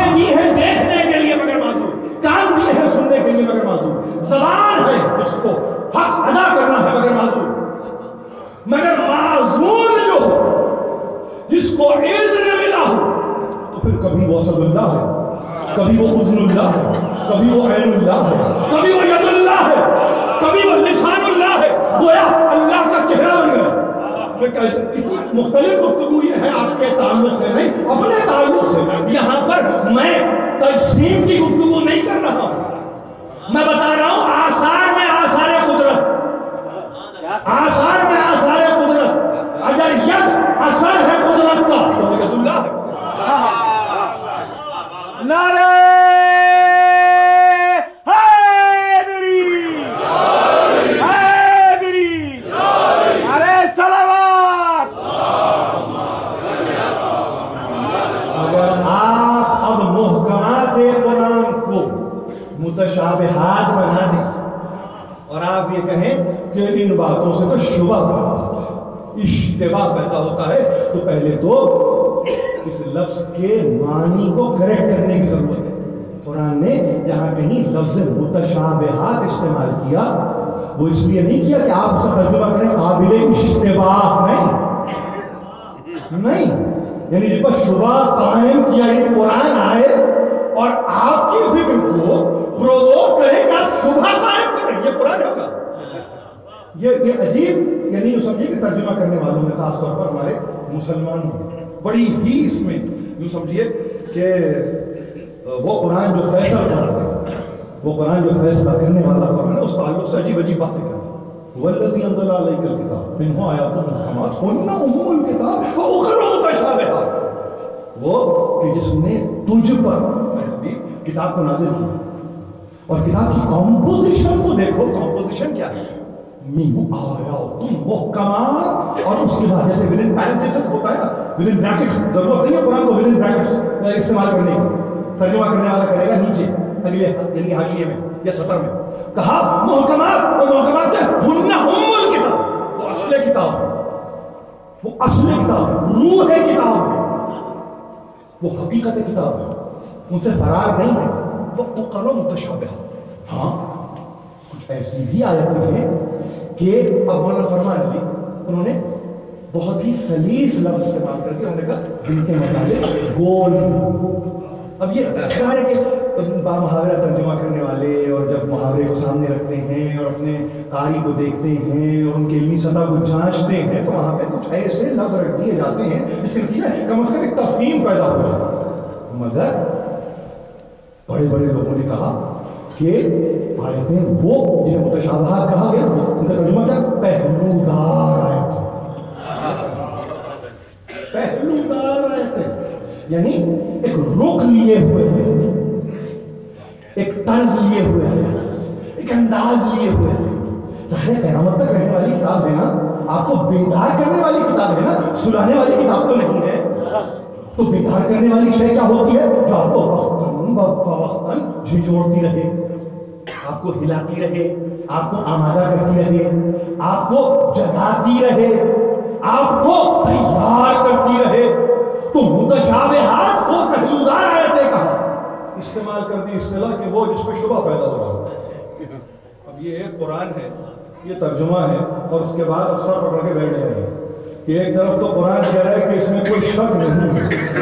S3: پھر کبھی وہ اسد اللہ ہے، کبھی وہ اذن اللہ ہے، کبھی وہ عین اللہ ہے، کبھی وہ ید اللہ ہے، کبھی وہ لسان اللہ ہے، گویا اللہ کا چہرہ بن گیا۔ کتنی مختلف گفتگو یہ ہے آپ کے تعلق سے نہیں، اپنے تعلق سے۔ یہاں پر میں تجسیم کی گفتگو نہیں کر رہا ہوں، میں بتا رہا ہوں آثار میں آثار قدرت، آثار میں آثار قدرت۔ اگر ید اثر ہے قدرت کا تو ید اللہ ہے۔
S1: نعرہ حیدری، حیدری، نعرہ صلوات۔
S3: اگر آپ اب محکمات قرآن کو متشابہات بنا دیں اور آپ یہ کہیں کہ ان باتوں سے تو شبہ پیدا ہوتا ہے، اشتباہ پیدا ہوتا ہے، تو پہلے تو اس لفظ کے معنی کو کریکٹ کرنے کی ضرورت ہے۔ قرآن نے جہاں کہیں لفظ متشابہات استعمال کیا، وہ اس لیے نہیں کیا کہ آپ اس کا ترجمہ کریں قابل اشتباہ، نہیں نہیں، یعنی جس پر شبہ قائم کیا، یعنی قرآن آئے اور آپ کی فکر کو پرووک کرے کہ آپ شبہ قائم کریں، یہ قرآن ہوگا؟ یہ یہ عجیب، یعنی یوں سمجھیے کہ ترجمہ کرنے والوں میں خاص طور پر ہمارے مسلمانوں بڑی ہی اس میں یوں سمجھیے کہ وہ قرآن جو فیصلہ کر رہا ہے، وہ قرآن جو فیصلہ کرنے والا قرآن ہے، اس تعلق سے عجیب عجیب باتیں کرتے ہیں۔ وَالَّذِي أَنزَلَ عَلَيْكَ الْكِتَابَ مِنْهُ آيَاتٌ مُحْكَمَاتٌ هُنَّ أُمُّ الْكِتَابِ وَأُخَرُ مُتَشَابِهَاتٌ، وہ کہ جس نے تجھ پر اے حبیب کتاب کو نازل کیا، اور کتاب کی کمپوزیشن کو دیکھو، کمپوزیشن کیا ہے؟ مِنْهُ آيَاتٌ مُحْكَمَاتٌ، اور اس کے بعد جیسے ودن پیرنتھیسس ہوتا ہے نا، ودن بریکٹس، ضرورت نہیں ہے قرآن کو ودن بریکٹس استعمال کرنے کی، ترجمہ کرنے والا کرے گا نیچے اگلے یعنی حاشیے میں یا سطر میں، کہا محکمات، اور محکمات کیا؟ ہن ام الکتاب، وہ اصل کتاب ہے، وہ اصل کتاب ہے، روح کتاب ہے، وہ حقیقت کتاب ہے، ان سے فرار نہیں ہے، وہ اخر متشابہ۔ ہاں کچھ ایسی بھی آیتیں ہیں کہ اب مولانا فرمان علی انہوں نے بہت ہی سلیس لفظ استعمال کر کے انہوں نے کہا جن کے مطابق گول۔ اب یہ ظاہر ہے کہ با محاورہ ترجمہ کرنے والے اور جب محاورے کو سامنے رکھتے ہیں اور اپنے قاری کو دیکھتے ہیں اور ان کی علمی سطح کو جانچتے ہیں تو وہاں پہ کچھ ایسے لفظ رکھ دیے جاتے ہیں جس کے نتیجے میں کم از کم ایک تفہیم پیدا ہو جائے۔ مگر بڑے بڑے لوگوں نے کہا کہ آیتیں وہ جنہیں متشابہات کہا گیا ان کا ترجمہ کیا؟ پہلودار آیتیں، پہلودار آیتیں، یعنی ایک رخ لیے ہوئے ہیں، ایک طرز لیے ہوئے ہیں، ایک انداز لیے ہوئے ہیں۔ ظاہر قیامت تک رہنے والی کتاب ہے نا، آپ کو بیدار کرنے والی کتاب ہے نا، سلانے والی کتاب تو نہیں ہے۔ تو بیدار کرنے والی شے کیا ہوتی ہے؟ جو آپ کو وقتاً بوقتاً جھنجھوڑتی رہے، آپ کو ہلاتی رہے، آپ کو آمادہ کرتی رہے، آپ کو جگاتی رہے، آپ کو تیار کرتی رہے۔ تو متشابہات کو پہلودار آیتیں کہا، استعمال کر دی اصطلاح کہ وہ جس پہ شبہ پیدا ہو رہا ہے۔ اب یہ ایک قرآن ہے، یہ ترجمہ ہے، اور اس کے بعد اب سر پکڑ کے بیٹھ جائیں گے کہ ایک طرف تو قرآن کہہ رہا ہے کہ اس میں کوئی شک نہیں ہے،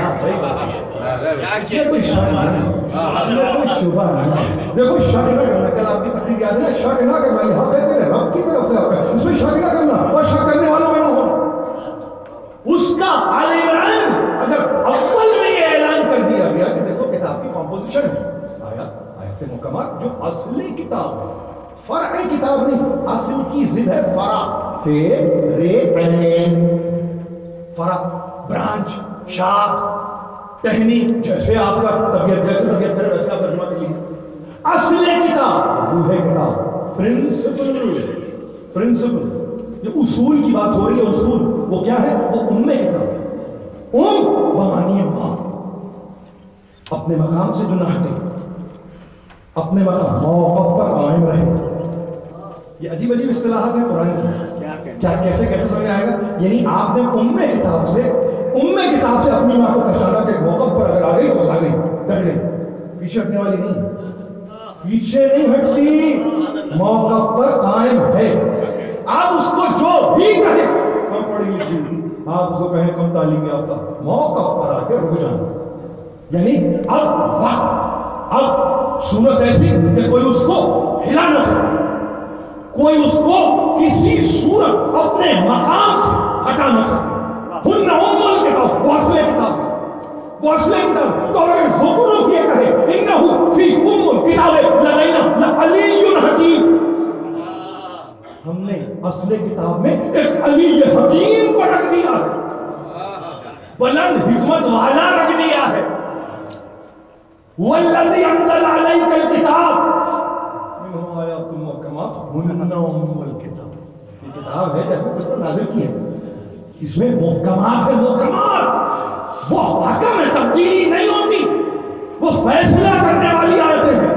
S3: اس میں کوئی شک نہیں، اس میں کوئی شبہ نہیں۔ دیکھو شک نہ کرنا، کل آپ کی تقریر یاد ہے، شک نہ کرنا، یہ حق ہے تیرے رب کی طرف سے حق ہے، اس میں شک نہ کرنا اور شک کرنے والوں میں نہ ہونا۔ اس کا عالم علم اگر اول میں یہ اعلان کر دیا گیا کہ دیکھو کتاب کی کمپوزیشن ہے، آیات آیات محکمات جو اصلی کتاب ہے، فرعی کتاب نہیں، اصل کی ضد ہے فرع، فے رے عین، فرع برانچ، شاخ، ٹہنی، جیسے آپ کا طبیعت جیسے طبیعت کرے ویسے آپ ترجمہ کر لیجیے۔ اصل کتاب روح کتاب، پرنسپل، پرنسپل جو اصول کی بات ہو رہی ہے، اصول وہ کیا ہے؟ وہ ام کتاب ہے۔ ام بمانی ماں، اپنے مقام سے جو نہ ہٹے، اپنے مقام موقف پر قائم رہے۔ یہ عجیب عجیب اصطلاحات ہیں قرآن کی، کیا کیسے کیسے سمجھ آئے گا؟ یعنی آپ نے ام کتاب سے ام کتاب سے اپنی ماں کو پہچانا کہ موقف پر اگر آ گئی تو آ گئی، ڈٹ گئی، پیچھے ہٹنے والی نہیں، پیچھے نہیں ہٹتی، موقف پر قائم ہے۔ آپ اس کو جو بھی کہیں، کم پڑھی لکھی، آپ اس کو کہیں کم تعلیم یافتہ، موقف پر آ کے رک جانا، یعنی اب وقت، اب صورت ایسی کہ کوئی اس کو ہلا نہ سکے، کوئی اس کو کسی صورت اپنے مقام سے ہٹا نہ سکے. ہن ام الکتاب، وہ اصل کتاب ہے، وہ اصل کتاب. تو اگر زخرف یہ کہے انہ فی ام الکتاب لدینا لعلی حکیم، ہم نے اصل کتاب میں ایک علی حکیم کو رکھ دیا ہے، بلند حکمت والا رکھ دیا ہے. والذی انزل علیک الکتاب منہ آیات محکمات ہن ام الکتاب. یہ کتاب ہے جب تک نازل کی ہے، اس میں محکمات ہے، محکمات. وہ حکم ہے، تبدیلی نہیں ہوتی، وہ فیصلہ کرنے والی آیتیں ہیں،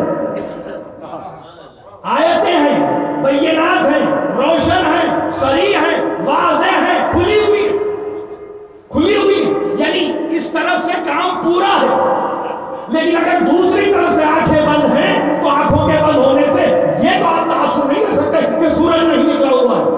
S3: آیتیں ہیں، بینات ہیں، روشن ہیں، صریح ہیں، واضح ہیں، کھلی ہوئی کھلی ہوئی یعنی اس طرف سے کام پورا ہے. لیکن اگر دوسری طرف سے آنکھیں بند ہیں تو آنکھوں کے بند ہونے سے یہ تو آپ تاثر نہیں کر سکتے کہ سورج نہیں نکلا ہوا ہے.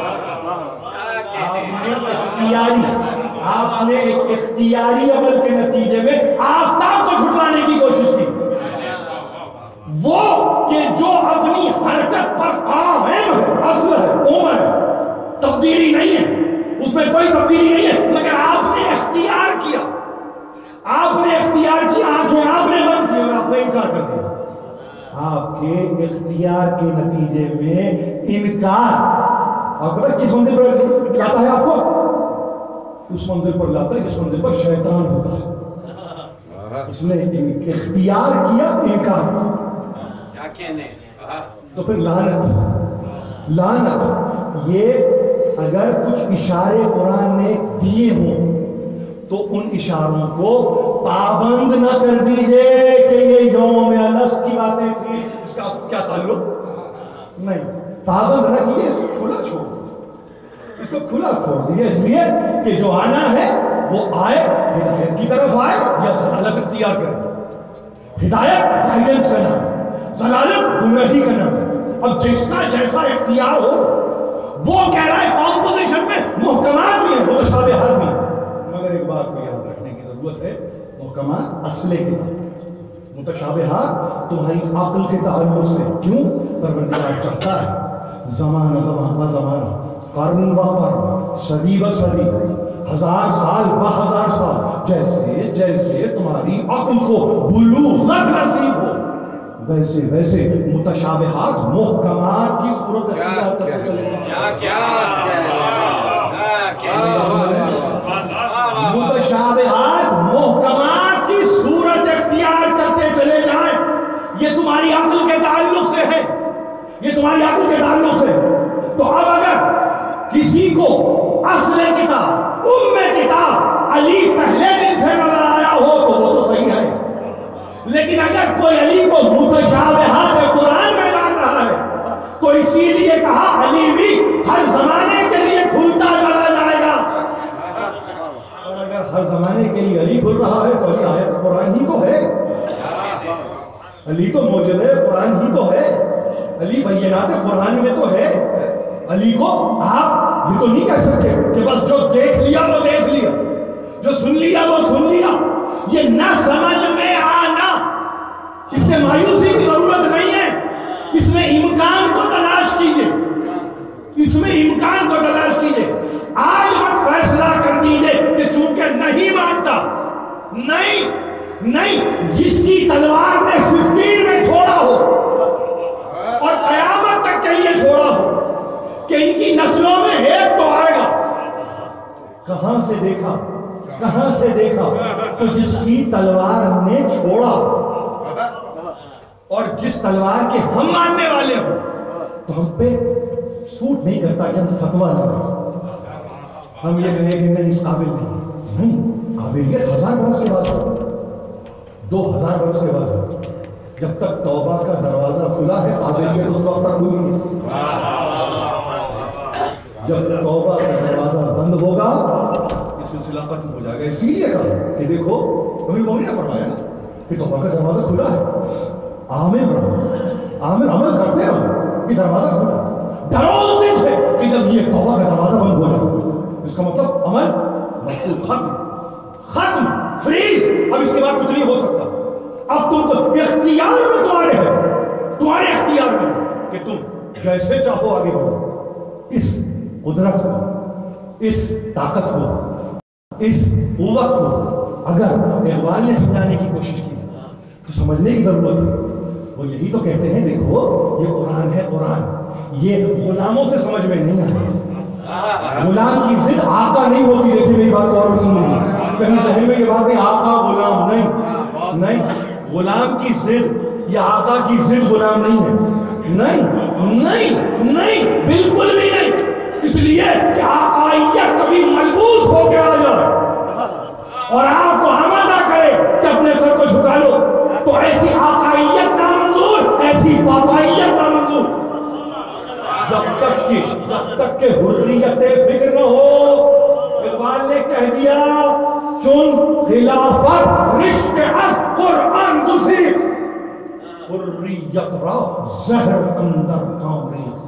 S3: اختیاری آپ نے ایک اختیاری عمل کے نتیجے میں آفتاب کو جھٹلانے کی کوشش کی. وہ کہ جو اپنی حرکت پر قائم ہے، اصل ہے، عمر ہے، تبدیلی نہیں ہے، اس میں کوئی تبدیلی نہیں ہے، مگر آپ نے اختیار کیا، آپ نے اختیار کیا، آنکھیں آپ نے بند کی اور آپ نے انکار کر دیا. آپ کے اختیار کے نتیجے میں انکار. آپ پتہ کس منزل پر لاتا ہے آپ کو؟ اس منزل پر لاتا ہے جس منزل پر شیطان ہوتا ہے. اس نے اختیار کیا، انکار کیا کہنے. تو پھر لعنت، لعنت یہ اگر کچھ اشارے قرآن نے دیے ہوں تو ان اشاروں کو پابند نہ کر دیجئے کہ یہ یوم الست کی باتیں تھیں، اس کا کیا تعلق نہیں. پابند نہ کیجئے، اس کو کھلا چھوڑ دیجئے، اس کو کھلا چھوڑ دیجئے، اس لیے کہ جو آنا ہے وہ آئے، ہدایت کی طرف آئے یا ضلالت اختیار کرے. ہدایت گائیڈنس کا نام، ضلالت گمراہی کا نام. اب جس کا جیسا اختیار ہو. وہ کہہ رہا ہے کمپوزیشن میں محکمات بھی ہیں، متشابہات بھی ہیں، مگر ایک بات کو یاد رکھنے کی ضرورت ہے، محکمات اصل کتاب، متشابہات تمہاری عقل کے تعلق سے. کیوں؟ پروردگار چاہتا ہے زمانہ زمانہ زمانہ، قرن با قرن، صدی با صدی، ہزار سال با ہزار سال، جیسے جیسے تمہاری عقل کو بلوغت نصیب ہو ویسے ویسے متشابہات محکمات کی صورت اختیار کرتے چلے. متشابہات محکمات کی صورت اختیار کرتے چلے جائیں. یہ تمہاری عقل کے تعلق سے ہے، یہ تمہاری عقل کے تعلق سے. تو اب اگر کسی کو اصل کتاب، ام کتاب علی پہلے دن سے نظر آیا ہو تو وہ تو صحیح ہے. لیکن اگر کوئی علی کو متشابہات قرآن میں مان رہا ہے تو اسی لیے کہا علی بھی ہر زمانے کے لیے کھلتا چلا جائے گا. اور اگر ہر زمانے کے لیے علی کھل رہا ہے تو علی آیت قرآن ہی تو ہے، علی تو موجود ہے، قرآن ہی تو ہے، علی بینات قرآن میں تو ہے. علی کو آپ یہ تو نہیں کہہ سکتے کہ بس جو دیکھ لیا وہ دیکھ لیا، جو سن لیا وہ سن لیا. یہ نہ سمجھ میں آنا، اس سے مایوسی کی ضرورت نہیں ہے. اس میں امکان کو تلاش کیجئے، اس میں امکان کو تلاش کیجئے. آج مت فیصلہ کر دیجئے کہ چونکہ نہیں مانتا. نہیں نہیں، جس کی تلوار نے صفین میں چھوڑا ہو اور قیامت تک کے لیے چھوڑا ہو کہ ان کی نسلوں میں ایک تو آئے گا. کہاں سے دیکھا، کہاں سے دیکھا؟ تو جس کی تلوار نے چھوڑا اور جس تلوار کے ہم ماننے والے ہوں. تو ہم پہ سوٹ نہیں کرتا کہ ہم فتویٰ لگائیں، ہم یہ کہیں کہ نہیں اس قابل نہیں. نہیں، قابلیت ہزار برس کے بعد ہو، دو ہزار برس کے بعد ہو. جب تک توبہ کا دروازہ کھلا ہے قابلیت اس وقت تک کھلی ہے. جب توبہ کا دروازہ بند ہوگا یہ سلسلہ ختم ہو جائے گا. اسی لیے کہا کہ دیکھو امیر مومنین نے فرمایا نا کہ توبہ کا دروازہ کھلا ہے، عامل رہو، عامل عمل کرتے رہو، یہ دروازہ کھلا. ڈرو اس دن سے کہ جب یہ توبہ کا دروازہ بند ہو جائے، اس کا مطلب عمل مقبول، ختم ختم، فریز. اب اس کے بعد کچھ نہیں اب اختیار میں تمہارے ہے، تمہارے اختیار میں کہ تم جیسے چاہو آگے بڑھو. اس قدرت کو، اس طاقت کو، اس قوت کو اگر اقبال نے سمجھانے کی کوشش کی تو سمجھنے کی ضرورت ہے. وہ یہی تو کہتے ہیں دیکھو یہ قرآن ہے، قرآن یہ غلاموں سے سمجھ میں نہیں آتا. غلام کی ضد آقا نہیں ہوتی. دیکھیے میری بات کو اور سنیے، کہیں ذہن میں یہ بات نہیں آقا غلام نہیں، نہیں غلام کی ضد یا آقا کی ضد غلام نہیں ہے. نہیں نہیں نہیں بالکل بھی نہیں. اس لیے کہ آقائیت کبھی ملبوس ہو کے آ جائے اور آپ کو آمادہ کرے کہ اپنے سر کو جھکا لو تو ایسی آقائیت نامنظور، ایسی بابائیت نامنظور. جب تک کہ جب تک کہ حریت فکر نہ ہو. اقبال نے کہہ دیا چن خلافت رشک از قرآن گزیر، حریت را زہر اندر کام ریخت.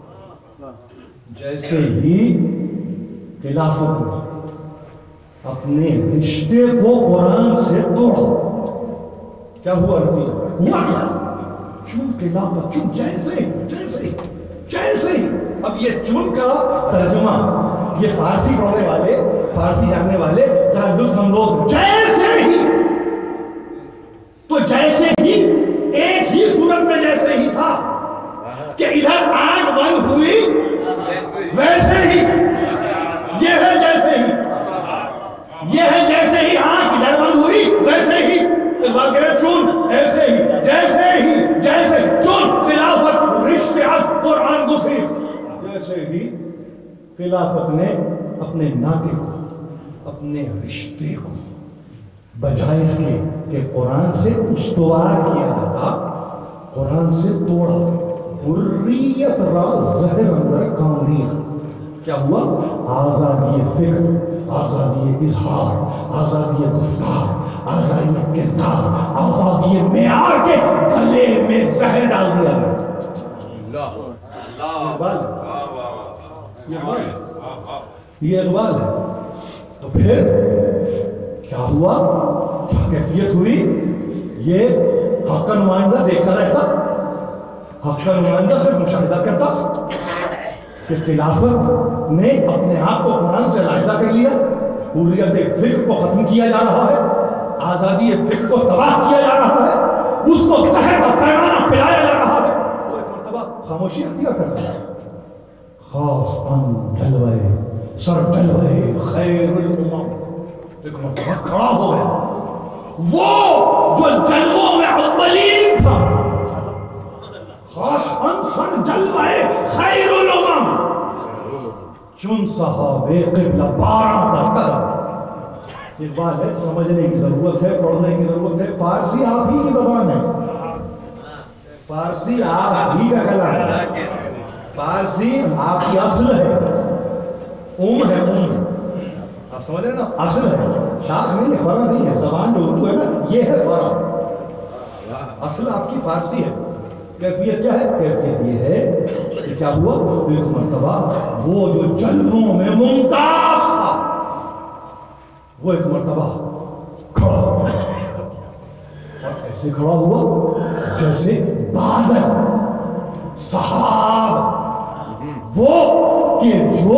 S3: جیسے ہی خلافت نے اپنے رشتے کو قرآن سے توڑا، کیا ہوا نتیجہ؟ ہوا کیا؟ چون خلافت، چون جیسے جیسے جیسے ہی. اب یہ چون کا ترجمہ یہ فارسی پڑھنے والے، فارسی جاننے والے ذرا لطف اندوز. جیسے ہی تو جیسے ہی ایک ہی صورت میں جیسے ہی تھا کہ ادھر آگ بند ہوئی ویسے ہی یہ ہے، جیسے ہی یہ ہے، جیسے ہی آنکھ ادھر بند ہوئی ویسے ہی. اقبال کہہ رہے چون ایسے ہی، جیسے ہی جیسے چون خلافت رشتے از قرآن گسیر. جیسے ہی خلافت نے اپنے ناطے کو، اپنے رشتے کو بجائے اس کے کہ قرآن سے استوار کیا جاتا، قرآن سے توڑا. حریت را زہر اندر کامریخ. کیا ہوا؟ آزادی فکر، آزادی اظہار، آزادی گفتار، آزادی کردار، آزادی معیار کے گلے میں زہر ڈال دیا گیا. اقبال یہ اقبال ہے. تو پھر کیا ہوا؟ کیا کیفیت ہوئی؟ یہ حق کا نمائندہ دیکھتا رہتا، حق کا نمائندہ صرف مشاہدہ کرتا کہ خلافت نے اپنے آپ کو قرآن سے علیحدہ کر لیا، حریت فکر کو ختم کیا جا رہا ہے، آزادی فکر کو تباہ کیا جا رہا ہے، اس کو زہر کا پیمانہ پلایا جا رہا ہے. وہ ایک مرتبہ خاموشی اختیار کرتا ہے. خاص ان جلوے سر جلوے خیر الامم. ایک مرتبہ کھڑا ہو گیا وہ جو جلووں میں اولین تھا. خاص ان سر جلوے خیر الامم. چون صحابے قبلہ بارہ برتر. اقبال ہے، سمجھنے کی ضرورت ہے، پڑھنے کی ضرورت ہے. فارسی آپ ہی کی زبان ہے، فارسی آپ ہی کا کلام ہے، فارسی آپ کی اصل ہے، ام ہے، ام. آپ سمجھ رہے ہیں نا؟ اصل ہے، شاخ نہیں ہے، فرع نہیں ہے. زبان جو اردو ہے نا یہ ہے فرع، اصل آپ کی فارسی ہے. کیفیت کیا ہے؟ کیفیت یہ ہے کہ کیا ہوا؟ ایک مرتبہ وہ جو جلووں میں ممتاز تھا وہ ایک مرتبہ کھڑا اور ایسے کھڑا ہوا جیسے بادل صحاب، وہ کہ جو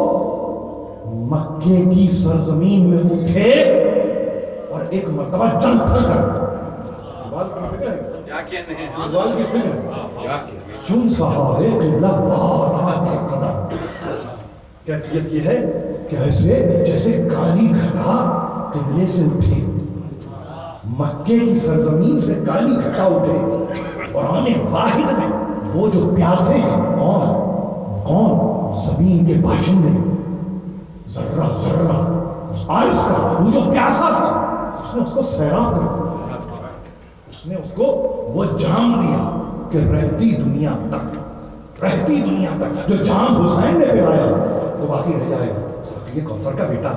S3: مکے کی سرزمین میں اٹھے اور ایک مرتبہ جل تھل کر. اقبال کی فکر ہے، اقبال کی فکر ہے. چون صحابے قبلہ بارہ در قدم. کیفیت یہ ہے کہ ایسے جیسے کالی گھٹا قبلے سے اٹھے، مکے کی سرزمین سے کالی گھٹا اٹھے. قرآن واحد میں وہ جو پیاسے ہیں کون کون زمین کے باشندے، ذرہ ذرہ عرض کا وہ جو پیاسا تھا اس نے اس کو سیراب کر دیا. اس نے اس کو وہ جام دیا کہ رہتی دنیا تک، رہتی دنیا تک جو جام حسین نے پلایا وہ باقی رہ جائے گا. یہ کوثر کا بیٹا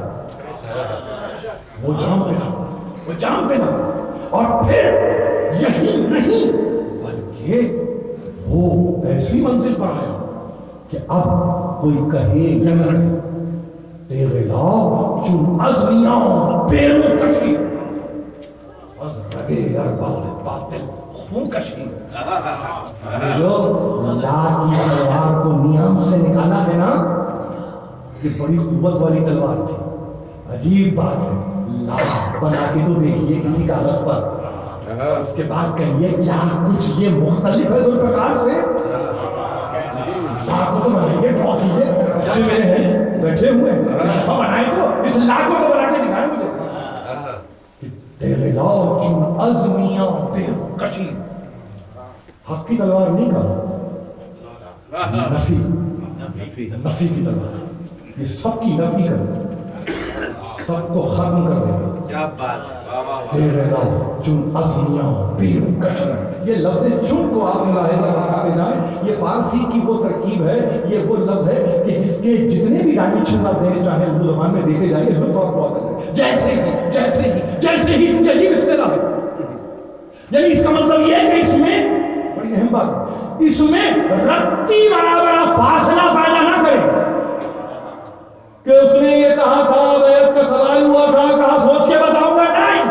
S3: وہ جام پلا، وہ جام پلا. اور پھر یہی نہیں بلکہ وہ ایسی منزل پر آیا کہ اب کوئی کہے یا نہ کہے تیغلا چون ازمیاں پیرو کشی. از رگے ارباب باطل خون کشی.
S4: جو لا کی تلوار کو نیام سے نکالا ہے نا، یہ بڑی قوت والی تلوار تھی. عجیب بات ہے، لا بنا کے تو دیکھیے کسی کاغذ پر، اس کے بعد کہیے کیا کچھ یہ مختلف ہے ذوالفقار سے. لا کو تو بنائیے، ڈرا کیجیے، بچے میرے ہیں بیٹھے ہوئے ہیں، دفعہ بنائیں تو اس لا کو تو بنا کے دکھائیں مجھے. تیرے لاؤ چون عزمیاں بے کشی. حق کی تلوار نہیں کہا، نفی نفی کی تلوار. یہ سب کی نفی کر، سب کو ختم کر دے گا.
S1: کیا بات ہے،
S4: تیرے لاؤ چون عزمیاں بے کشی. یہ لفظ چون کو آپ ملاحظہ فرماتے جائیں، یہ فارسی کی وہ ترکیب ہے، یہ وہ لفظ ہے کہ جس کے جتنے بھی ڈائمینشن آپ دینے چاہیں اردو زبان میں دیتے جائیں، لطف آپ کو آتا ہے. جیسے ہی جیسے ہی جیسے ہی یہ عجیب اصطلاح ہے. یعنی اس کا مطلب یہ ہے کہ اس میں بڑی اہم بات ہے، اس میں رتی برابر فاصلہ پیدا نہ کرے کہ اس نے یہ کہا تھا، بیعت کا سوال ہوا تھا، کہا سوچ کے بتاؤں گا. نہیں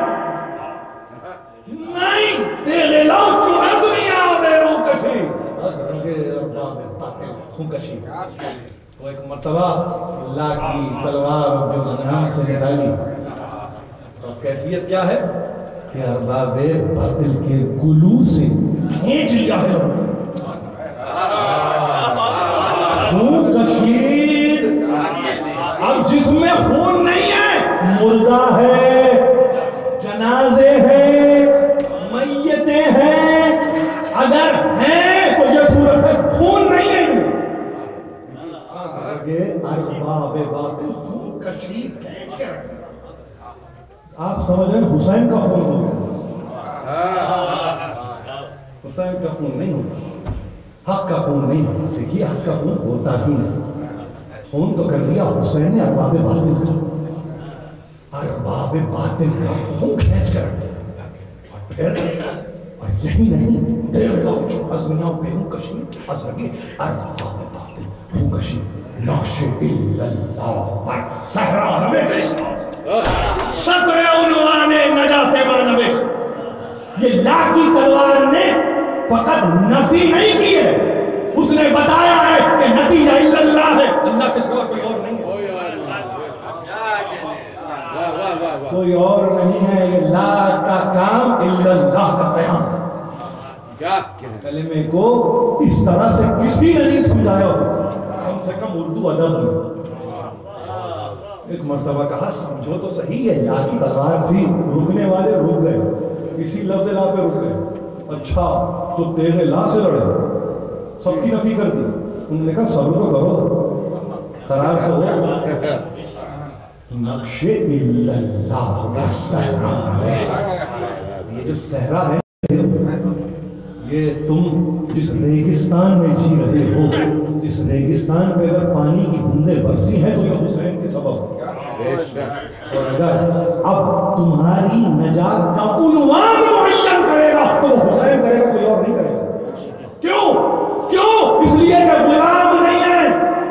S4: نہیں، تیرے لاؤ چون عزمیاں بے کشی. خون کشی. تو ایک مرتبہ اللہ کی تلوار جو انعام سے نکالی، تو کیفیت کیا ہے کہ ارباب باطل کے گلو سے کھینچ لیا ہے. خون کشید. اب جس میں خون نہیں ہے، مردہ ہے، جنازے ہیں، میتیں ہیں. اگر ہیں تو یہ صورت ہے، خون نہیں ہے. ارباب باطل خون کشید کھینچ کے رکھتے. آپ سمجھ رہے ہیں حسین کا خون ہو گیا. حسین کا خون نہیں ہوگا، حق کا خون نہیں ہوگا. دیکھیے حق کا خون ہوتا ہی نہیں. خون تو کر دیا حسین نے ارباب باطل کا. ارباب باطل کا خون کھینچ کر رکھ دیا. اور پھر اور یہی نہیں، تیرے لاؤ چون عزمیاں بے کشید از رگے ارباب باطل خون کشید. نقش الا اللہ پر صحرا نوشت، سطر عنوان نجات ما نوشت. یہ لا کی تلوار نے فقط نفی نہیں کی ہے، اس نے بتایا ہے کہ نتیجہ الا اللہ ہے، اللہ کے سوا کوئی اور نہیں ہے. کوئی اور نہیں ہے. یہ لا کا کام الا اللہ کا قیام. کلمے کو اس طرح سے کسی نے نہیں سمجھایا ہو، کم سے کم اردو ادب میں. ایک مرتبہ کہا سمجھو تو صحیح ہے، یا کی تلوار تھی، رکنے والے رک گئے، اسی لفظ لا پہ رک گئے. اچھا تو تیرے لا سے لڑے، سب کی نفی کر دی. انہوں نے کہا صبر تو کرو، قرار تو ہو. نقش الا اللہ صحرا. یہ جو صحرا ہے، یہ تم جس ریگستان میں جی رہے ہو، اس ریگستان پہ اگر پانی کی بوندیں برسی ہیں تو یہ حسین کے سبب ہے. اور اگر اب تمہاری نجات کا عنوان معین کرے گا تو حسین کرے گا، کوئی اور نہیں کرے گا. کیوں؟ کیوں؟ اس لیے کہ غلام نہیں ہے،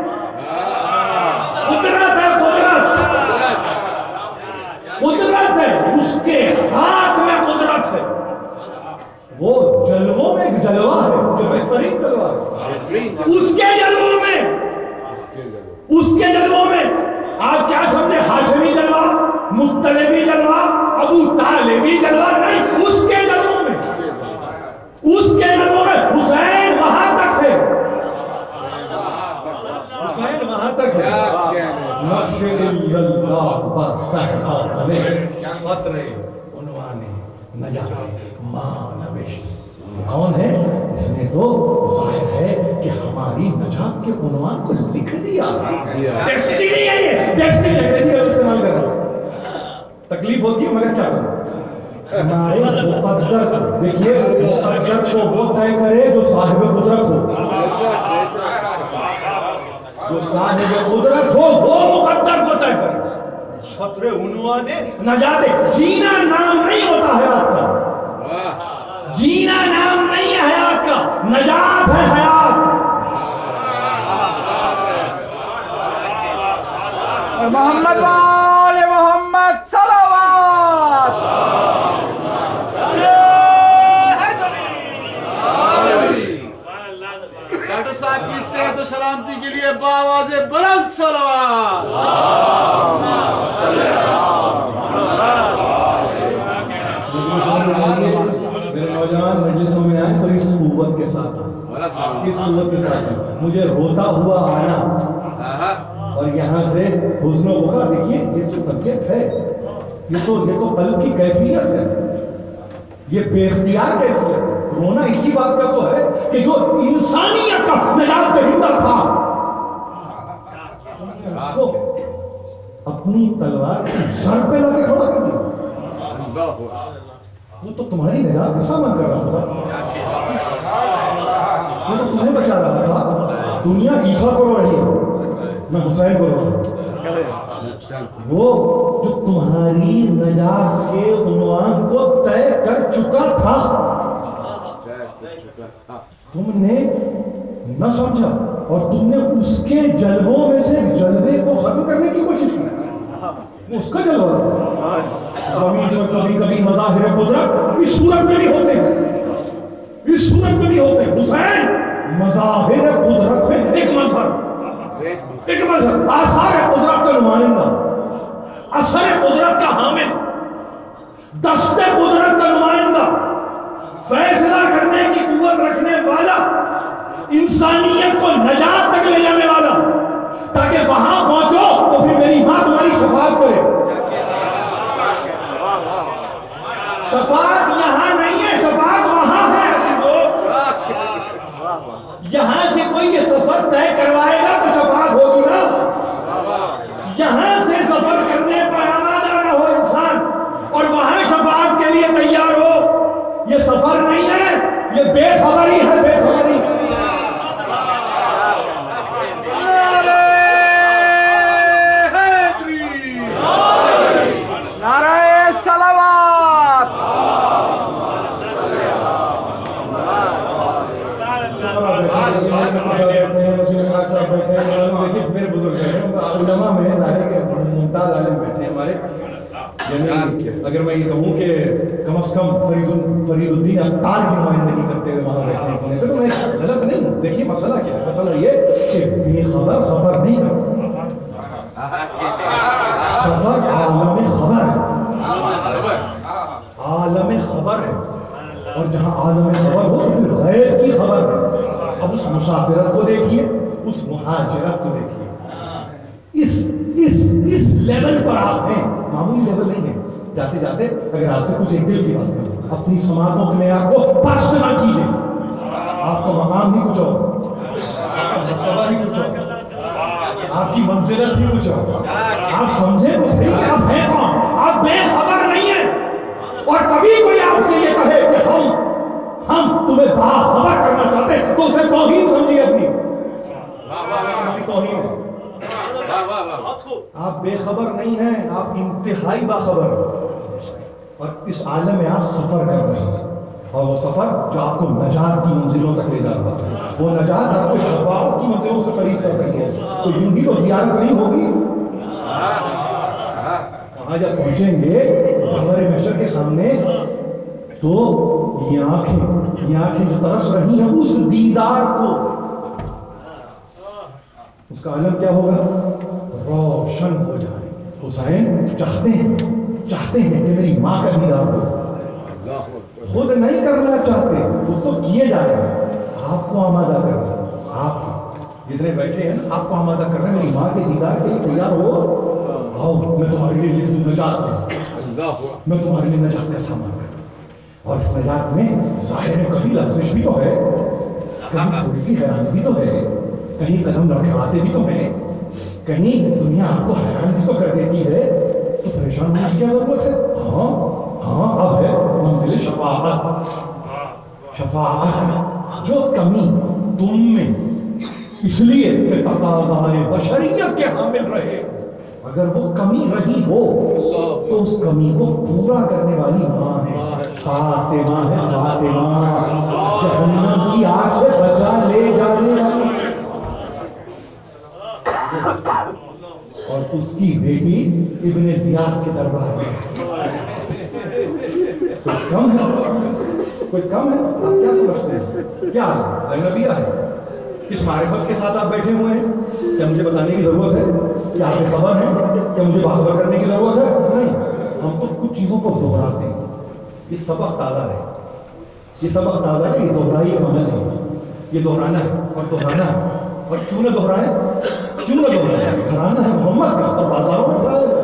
S4: قدرت ہے. قدرت قدرت ہے، اس کے ہاتھ میں قدرت ہے. وہ جلووں میں ایک جلوہ ہے جو بہترین جلوہ ہے. اس کے جلووں میں اس کے جلووں میں آپ کیا سمجھے؟ ہاشمی جلوہ، مطلبی جلوہ، ابو طالبی جلوہ نہیں. اس کے جلووں میں اس کے جلووں میں حسین وہاں تک ہے. حسین وہاں تک ہے. نقش اللہ پر صحرا نوشت، خطر عنوان نجات ما نوشت. کون ہے؟ اس نے تو ظاہر ہے کہ ہماری نجات کے عنوان کو لکھ دیا. ڈیسٹینی ہے، یہ ڈیسٹینی ہے. استعمال کر رہا ہوں، تکلیف ہوتی ہے مگر کیا کروں. ہمارے مقدر، دیکھیے مقدر کو وہ طے کرے جو صاحب قدرت ہو. جو صاحب قدرت ہو وہ مقدر کو طے کرے. سطر عنوان نجات. جینا نام نہیں ہوتا حیات کا، جینا نام نہیں ہے حیات کا، نجات ہے حیات.
S1: محمد وآل محمد صلوات. आवाज बुलंद सलावत।
S2: मेरे नौजवान मजलिसों में आए तो इस कुव्वत के साथ आए, इस कुव्वत के साथ आए। मुझे रोता हुआ आना और यहाँ से हुस्न व वक़ार, देखिए ये जो तबीयत है, ये तो ये तो कल्ब की कैफियत है, ये बेख्तियार कैफियत है। रोना इसी बात का तो है कि जो इंसानियत का निजात दहिंदा था, उसको अपनी तलवार की सर पे लाके खड़ा कर दिया। वो तो तुम्हारी निजात का सामान कर रहा था, वो तो तुम्हें बचा रहा था। दुनिया ईसा को रो रही है, मैं हुसैन को रो रहा हूं। वो जो तुम्हारी नजात के उन्वान को तय कर चुका था, तुमने न समझा और तुमने उसके जलवों में से जलवे को खत्म करने की कोशिश की। वो उसका जलवा था। जमीन पर कभी कभी मज़ाहिर कुदरत इस सूरत में भी होते हैं, इस सूरत में भी होते हैं। हुसैन मज़ाहिर कुदरत में एक मजहर, एक मजहर, आसार कुदरत का नुमाइंदा, असर कुदरत का हामिल, दस्ते कुदरत का नुमाइंदा, फैसला करने की कुव्वत रखने वाला, इंसानियत को नजात तक ले जाने वाला, ताकि वहां पहुंचो तो फिर मेरी मां तुम्हारी शफाअत करे। शफाअत यहां नहीं है, शफाअत वहां है। यहां से कोई ये सफर तय करवाएगा तो शफाअत होगी ना। यहां से सफर करने पर आमादा ना हो इंसान और वहां शफाअत के लिए तैयार हो, ये सफर नहीं है, ये बेखबरी है, बेखबरी।
S1: नारे सलावत।
S2: मेरे बुजुर्ग उलमा में मुमताज आलिम बैठे हमारे, अगर मैं ये कहूँ कि कम से कम फरीदुद्दीन अत्तार की नुमाइंदगी करते हुए वहाँ बैठे होंगे तो मैं गलत नहीं हूँ। देखिए मसला क्या है, मसला ये कि बेखबर सफर नहीं कर, सफर आलम खबर है, आलम खबर है, और जहाँ आलम खबर हो तो फिर गैब की खबर है। अब उस मुसाफिरत को देखिए, उस मुहाजिरत को देखिए, इस इस इस लेवल पर आप हैं, मामूली लेवल नहीं है। जाते जाते अगर आपसे कुछ एक दिल की बात करूं, अपनी समातों के में आपको स्पष्ट ना कीजिए, आपको मकाम ही कुछ और, आपका मर्तबा ही कुछ और, आपकी मंजिलत ही कुछ और। आप समझे तो सही कि आप हैं कौन, आप बेखबर नहीं है। और कभी कोई आपसे ये कहे कि हम हम तुम्हें बाखबर करना चाहते हैं तो उसे तौहीन समझिए अपनी, तौहीन है। आप बेखबर नहीं हैं, आप इंतहाई बाखबर हैं। और इस आलम में आप सफर कर रहे हैं, और वो सफर जो आपको नजात की मंजिलों तक ले जा रहा है, वो नजात आपको शफाअत की मंजिलों से करीब कर रही है। तो यूं ही तो ज़ियारत नहीं होगी। वहां जब पहुंचेंगे हमारे महशर के सामने, तो ये आंखें ये आंखें जो तरस रही हैं उस दीदार को, उसका आलम क्या होगा, रोशन हो जाए। हुसैन चाहते हैं चाहते हैं कि मेरी माँ का दीदार हो, खुद नहीं करना चाहते, खुद तो किए जा रहे हैं, आपको आमादा कर रहे हैं। आप जितने बैठे हैं ना, आपको आमादा कर रहे हैं, मेरी माँ के दीदार के लिए तैयार हो, आओ मैं तुम्हारे लिए लिख दूं नजात है, मैं तुम्हारे लिए नजात का सामान कर। और इस नजात में जाहिर में कभी लफ्ज़िश भी तो है, कहीं थोड़ी सी हैरानी भी तो है, कहीं कदम लड़खड़ाते भी तो हैं, कहीं दुनिया आपको हैरान भी तो कर देती है, तो परेशान होने की क्या जरूरत है। हाँ हाँ अब है मंजिल शफाअत, शफाअत जो कमी तुम में इसलिए कि तकाज़ाए बशरियत के हामिल रहे, अगर वो कमी रही हो तो उस कमी को पूरा करने वाली माँ है, फातिमा है, फातिमा जहन्नम की आग से बचा ले जाने वाली, और उसकी बेटी इब्ने ज़ियाद के दरबार में। कोई कम है, कोई कम है? आप क्या समझते हैं, क्या ज़ैनबिया है,
S4: کس معرفت کے ساتھ آپ بیٹھے ہوئے ہیں؟ کیا مجھے بتانے کی ضرورت ہے کہ آپ کو خبر ہے؟ کیا مجھے باخبر کرنے کی ضرورت ہے؟ نہیں، ہم تو کچھ چیزوں کو دہراتے ہیں. یہ سبق تازہ ہے، یہ سبق تازہ ہے، یہ دوہرائی کا عمل ہے، یہ دہرانا ہے اور دہرانا ہے. اور کیوں نہ دہرائے؟ کیوں نہ دہرائے؟ گھرانہ ہے محمد کا اور بازاروں میں دہرائے گا.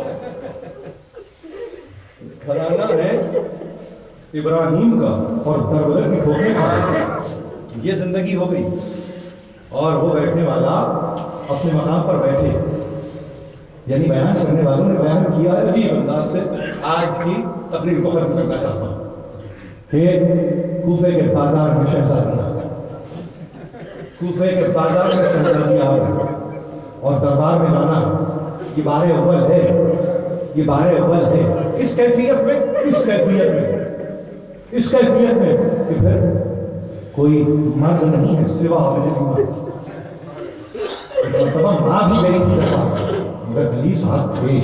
S4: گھرانہ ہے ابراہیم کا اور دربدر کی ٹھوکریں کا. یہ زندگی ہو گئی اور وہ بیٹھنے والا اپنے مقام پر بیٹھے، یعنی بیان کرنے والوں نے بیان کیا ہے عجیب انداز سے. آج کی تقریر کو ختم کرنا چاہتا ہوں کہ کوفے کے بازار میں شہزادیاں، کوفے کے بازار میں شہزادیاں آ گئی اور دربار میں لانا یہ بار اول ہے، یہ بار اول ہے. اس کیفیت میں اس کیفیت میں اس کیفیت میں کہ پھر کوئی مرد نہیں ہے سوا میرے بیمار. مرتبہ ماں بھی گئی تھی دربار مگر گلی ساتھ تھے.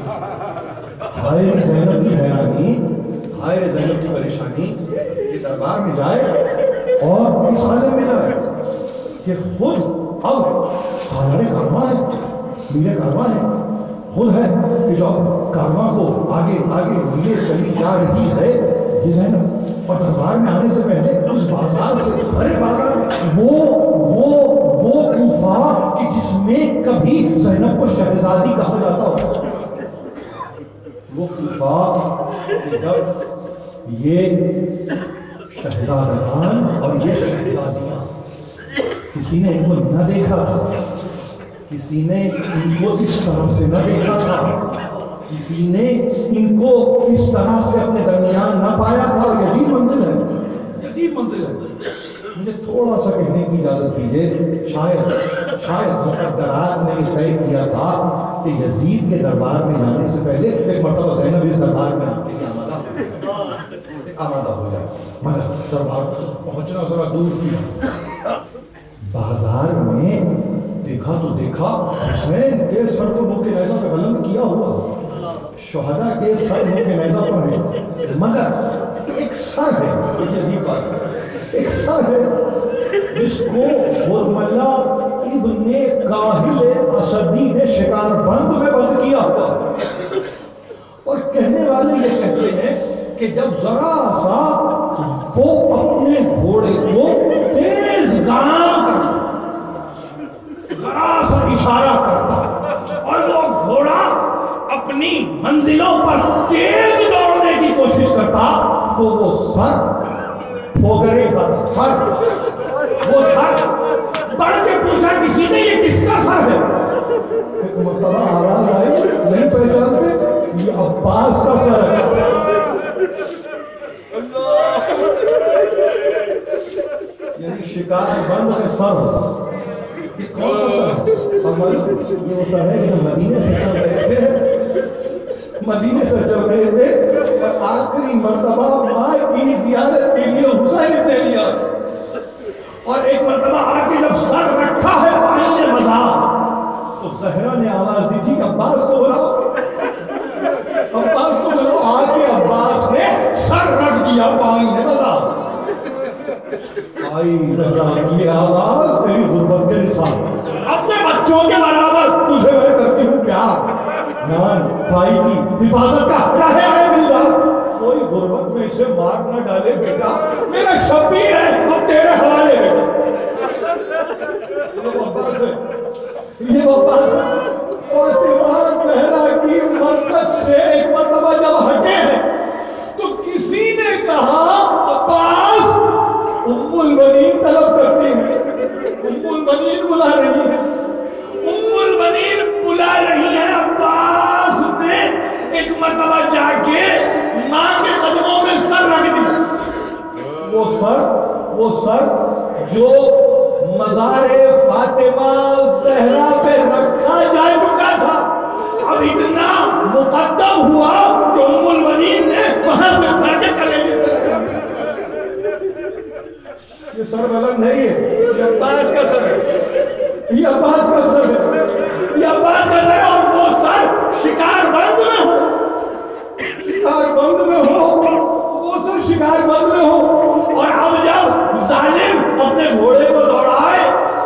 S4: ہائے زینب کی حیرانی، ہائے زینب کی پریشانی کہ دربار میں جائے اور اس عالم میں جائے کہ خود اب سالار کارواں ہے، میر کارواں ہے، خود ہے کہ جو اب کارواں کو آگے آگے لیے چلی جا رہی ہے یہ زینب. اور دربار میں آنے سے پہلے اس بازار سے بھرے بازار وہ وہ وہ کوفہ کہ جس میں کبھی زینب کو شہزادی کہا جاتا ہو، وہ کوفہ کہ جب یہ شہزادگان اور یہ شہزادیاں کسی نے ان کو نہ دیکھا تھا، کسی نے ان کو اس طرح سے نہ دیکھا تھا، کسی نے ان کو اس طرح سے اپنے درمیان نہ پایا تھا. یہ عجیب منزل ہے، یہ عجیب منزل ہے. مجھے تھوڑا سا کہنے کی اجازت دیجیے. شاید شاید مقدرات نے یہ طے کیا تھا کہ یزید کے دربار میں جانے سے پہلے ایک مرتبہ زینب اس دربار میں آنے کے لیے آمادہ آمادہ ہو جائے، مگر دربار پہنچنا ذرا دور تھی. بازار میں دیکھا تو دیکھا حسین کے سر کو منہ کے نیزہ پہ بلند کیا ہوا، شہداء کے سر منہ کے نیزہ پر ہے، مگر ایک سر ہے. یہ عجیب بات ہے، ایک سر ہے جس کو حرملہ ابن کاہل اسدی نے شکار بند میں بند کیا ہوا. اور کہنے والے یہ کہتے ہیں کہ جب ذرا سا وہ اپنے گھوڑے کو تیز گام کرتا، ذرا سا اشارہ کرتا اور وہ گھوڑا اپنی منزلوں پر تیز دوڑنے کی کوشش کرتا تو وہ سر ٹھوکرے کھاتا. سر وہ سر بڑھ کے پوچھا کسی نے یہ کس کا سر ہے؟ ایک مرتبہ آواز آئی نہیں پہچانتے، یہ عباس کا سر ہے. یعنی شکار بند میں سر ہو، یہ کون سا سر ہے؟ یہ وہ سر ہے کہ مدینے سے چل رہے تھے، مدینے سے چل رہے تھے اور آخری مرتبہ ماں کی زیارت کے لیے حسین نے لیا اور ایک مرتبہ آ کے جب سر رکھا ہے پائیں مزار تو زہرا نے آواز دی تھی کہ عباس کو بلاؤ، عباس کو بلاؤ. آ کے عباس نے سر رکھ دیا پائیں مزار. آئی یہ آواز تیری غربت کے نشان، اپنے بچوں کے برابر تجھے میں کرتی ہوں پیار. جان بھائی کی حفاظت کا رہے آئے مل رہا، کوئی غربت میں اسے مار نہ ڈالے بیٹا، میرا شبیر ہے اب تیرے حوالے بیٹا. یہ وہ عباس ہے، یہ وہ عباس ہے. فاطمہ زہرا کی مرکز سے ایک مرتبہ جب ہٹے ہیں تو کسی نے کہا عباس ام البنین طلب کرتی ہے، ام البنین بلا رہی ہے، ام البنین بلا رہی ہے. عباس نے ایک مرتبہ جا کے ماں کے قدموں میں سر رکھ دیا. وہ سر وہ سر جو مزار فاطمہ زہرا پہ رکھا جا چکا تھا اب اتنا مقدم ہوا کہ ام البنین نے وہاں سے اٹھا کے کلیجے سے رکھا. یہ سر بلند نہیں ہے، یہ عباس کا سر ہے، یہ عباس کا سر ہے، یہ عباس کا سر ہے. اور وہ سر شکار بند میں ہو، شکار بند میں ہو، وہ سر شکار بند میں ہو. اور اب جب ظالم اپنے گھوڑے کو دوڑائے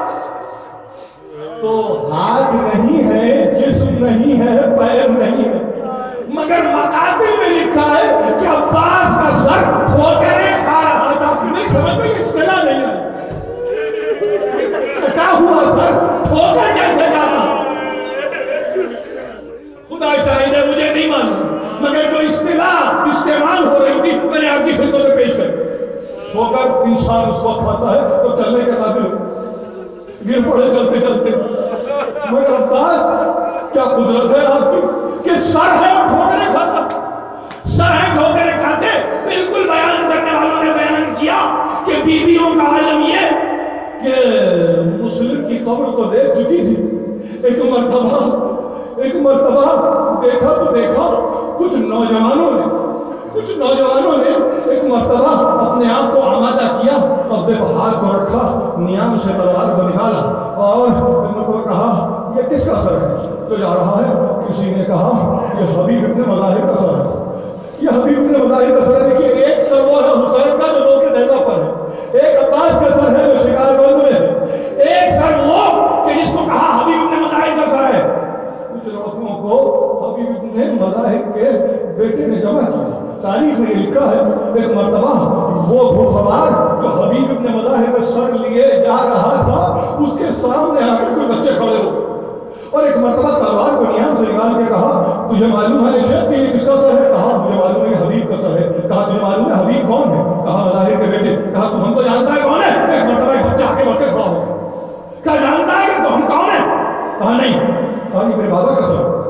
S4: سو کر انسان اس وقت کھاتا ہے تو چلنے کے قابل گر پڑے چلتے چلتے. مگر عباس کیا قدرت ہے آپ کی کہ سر ہے اور ٹھوکریں کھاتا.
S3: سر ہے ٹھوکریں کھاتے. بالکل بیان کرنے والوں نے بیان کیا کہ بیویوں کا عالم یہ
S4: کہ مسلم کی قبر تو دیکھ چکی تھی. ایک مرتبہ ایک مرتبہ دیکھا تو دیکھا کچھ نوجوانوں نے کچھ نوجوانوں نے ایک مرتبہ اپنے آپ کو آمادہ کیا, قبضے پر ہاتھ کو رکھا, نیام سے تلوار کو نکالا اور ایک مرتبہ کہا یہ کس کا سر ہے جو جا رہا ہے؟ کسی نے کہا یہ حبیب ابن مظاہر کا سر ہے. یہ حبیب ابن مظاہر کا سر ہے. دیکھیے ایک سر وہ ہے حسین کا جو لوگ کے نیزہ پر ہے, ایک عباس کا سر ہے جو شکار بند میں ہے,
S3: ایک سر وہ کہ جس کو کہا حبیب ابن مظاہر کا سر ہے.
S4: کچھ لوگوں کو حبیب ابن مظاہر کے بیٹے نے جمع کیا. تاریخ میں لکھا ہے ایک مرتبہ وہ گھڑسوار جو حبیب ابن مظاہر کا سر لیے جا رہا تھا اس کے سامنے آ کر کوئی بچے کھڑے ہو اور ایک مرتبہ تلوار کو نیام سے نکال کے کہا تجھے معلوم ہے شیخ کہ یہ کس کا سر ہے؟ کہا مجھے معلوم ہے یہ حبیب کا سر ہے. کہا تجھے معلوم ہے حبیب کون ہے؟ کہا مظاہر کے بیٹے. کہا تو ہم کو جانتا ہے کون ہے؟ ایک مرتبہ ایک بچہ آ کے بڑھ کے کھڑا ہو گیا.
S3: کیا جانتا ہے کہ تو ہم کون ہیں؟
S4: کہا نہیں. کہا یہ میرے بابا کا سر ہے.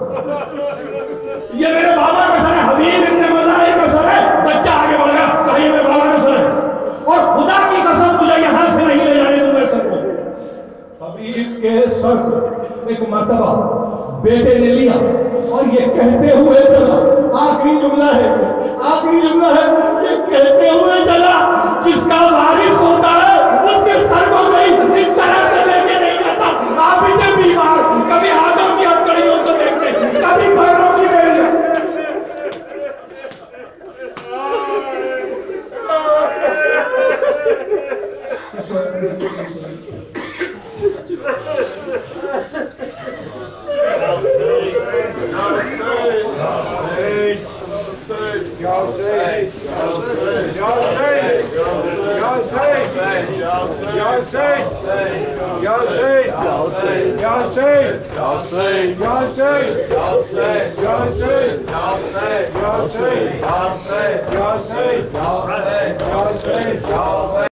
S3: یہ میرے بابا کا سر ہے. حبیب ابن مظاہر کا سر ہے. بچہ آگے بڑھ گیا. کہا یہ میرے بابا کا سر ہے اور خدا کی قسم تجھے یہاں سے نہیں لے جانے دوں میرے سر کو.
S4: حبیب کے سر کو ایک مرتبہ بیٹے نے لیا اور یہ کہتے ہوئے چلا. آخری جملہ ہے آخری جملہ ہے یہ کہتے ہوئے چلا جس کا وارث ہوتا ہے اس کے سر کو کوئی اس طرح سے لے کے نہیں جاتا. آپ اتنے بیمار کبھی ہاتھوں کی ہتھکڑیوں کو دیکھتے کبھی پیروں کی بیڑیاں.
S5: Y'all say,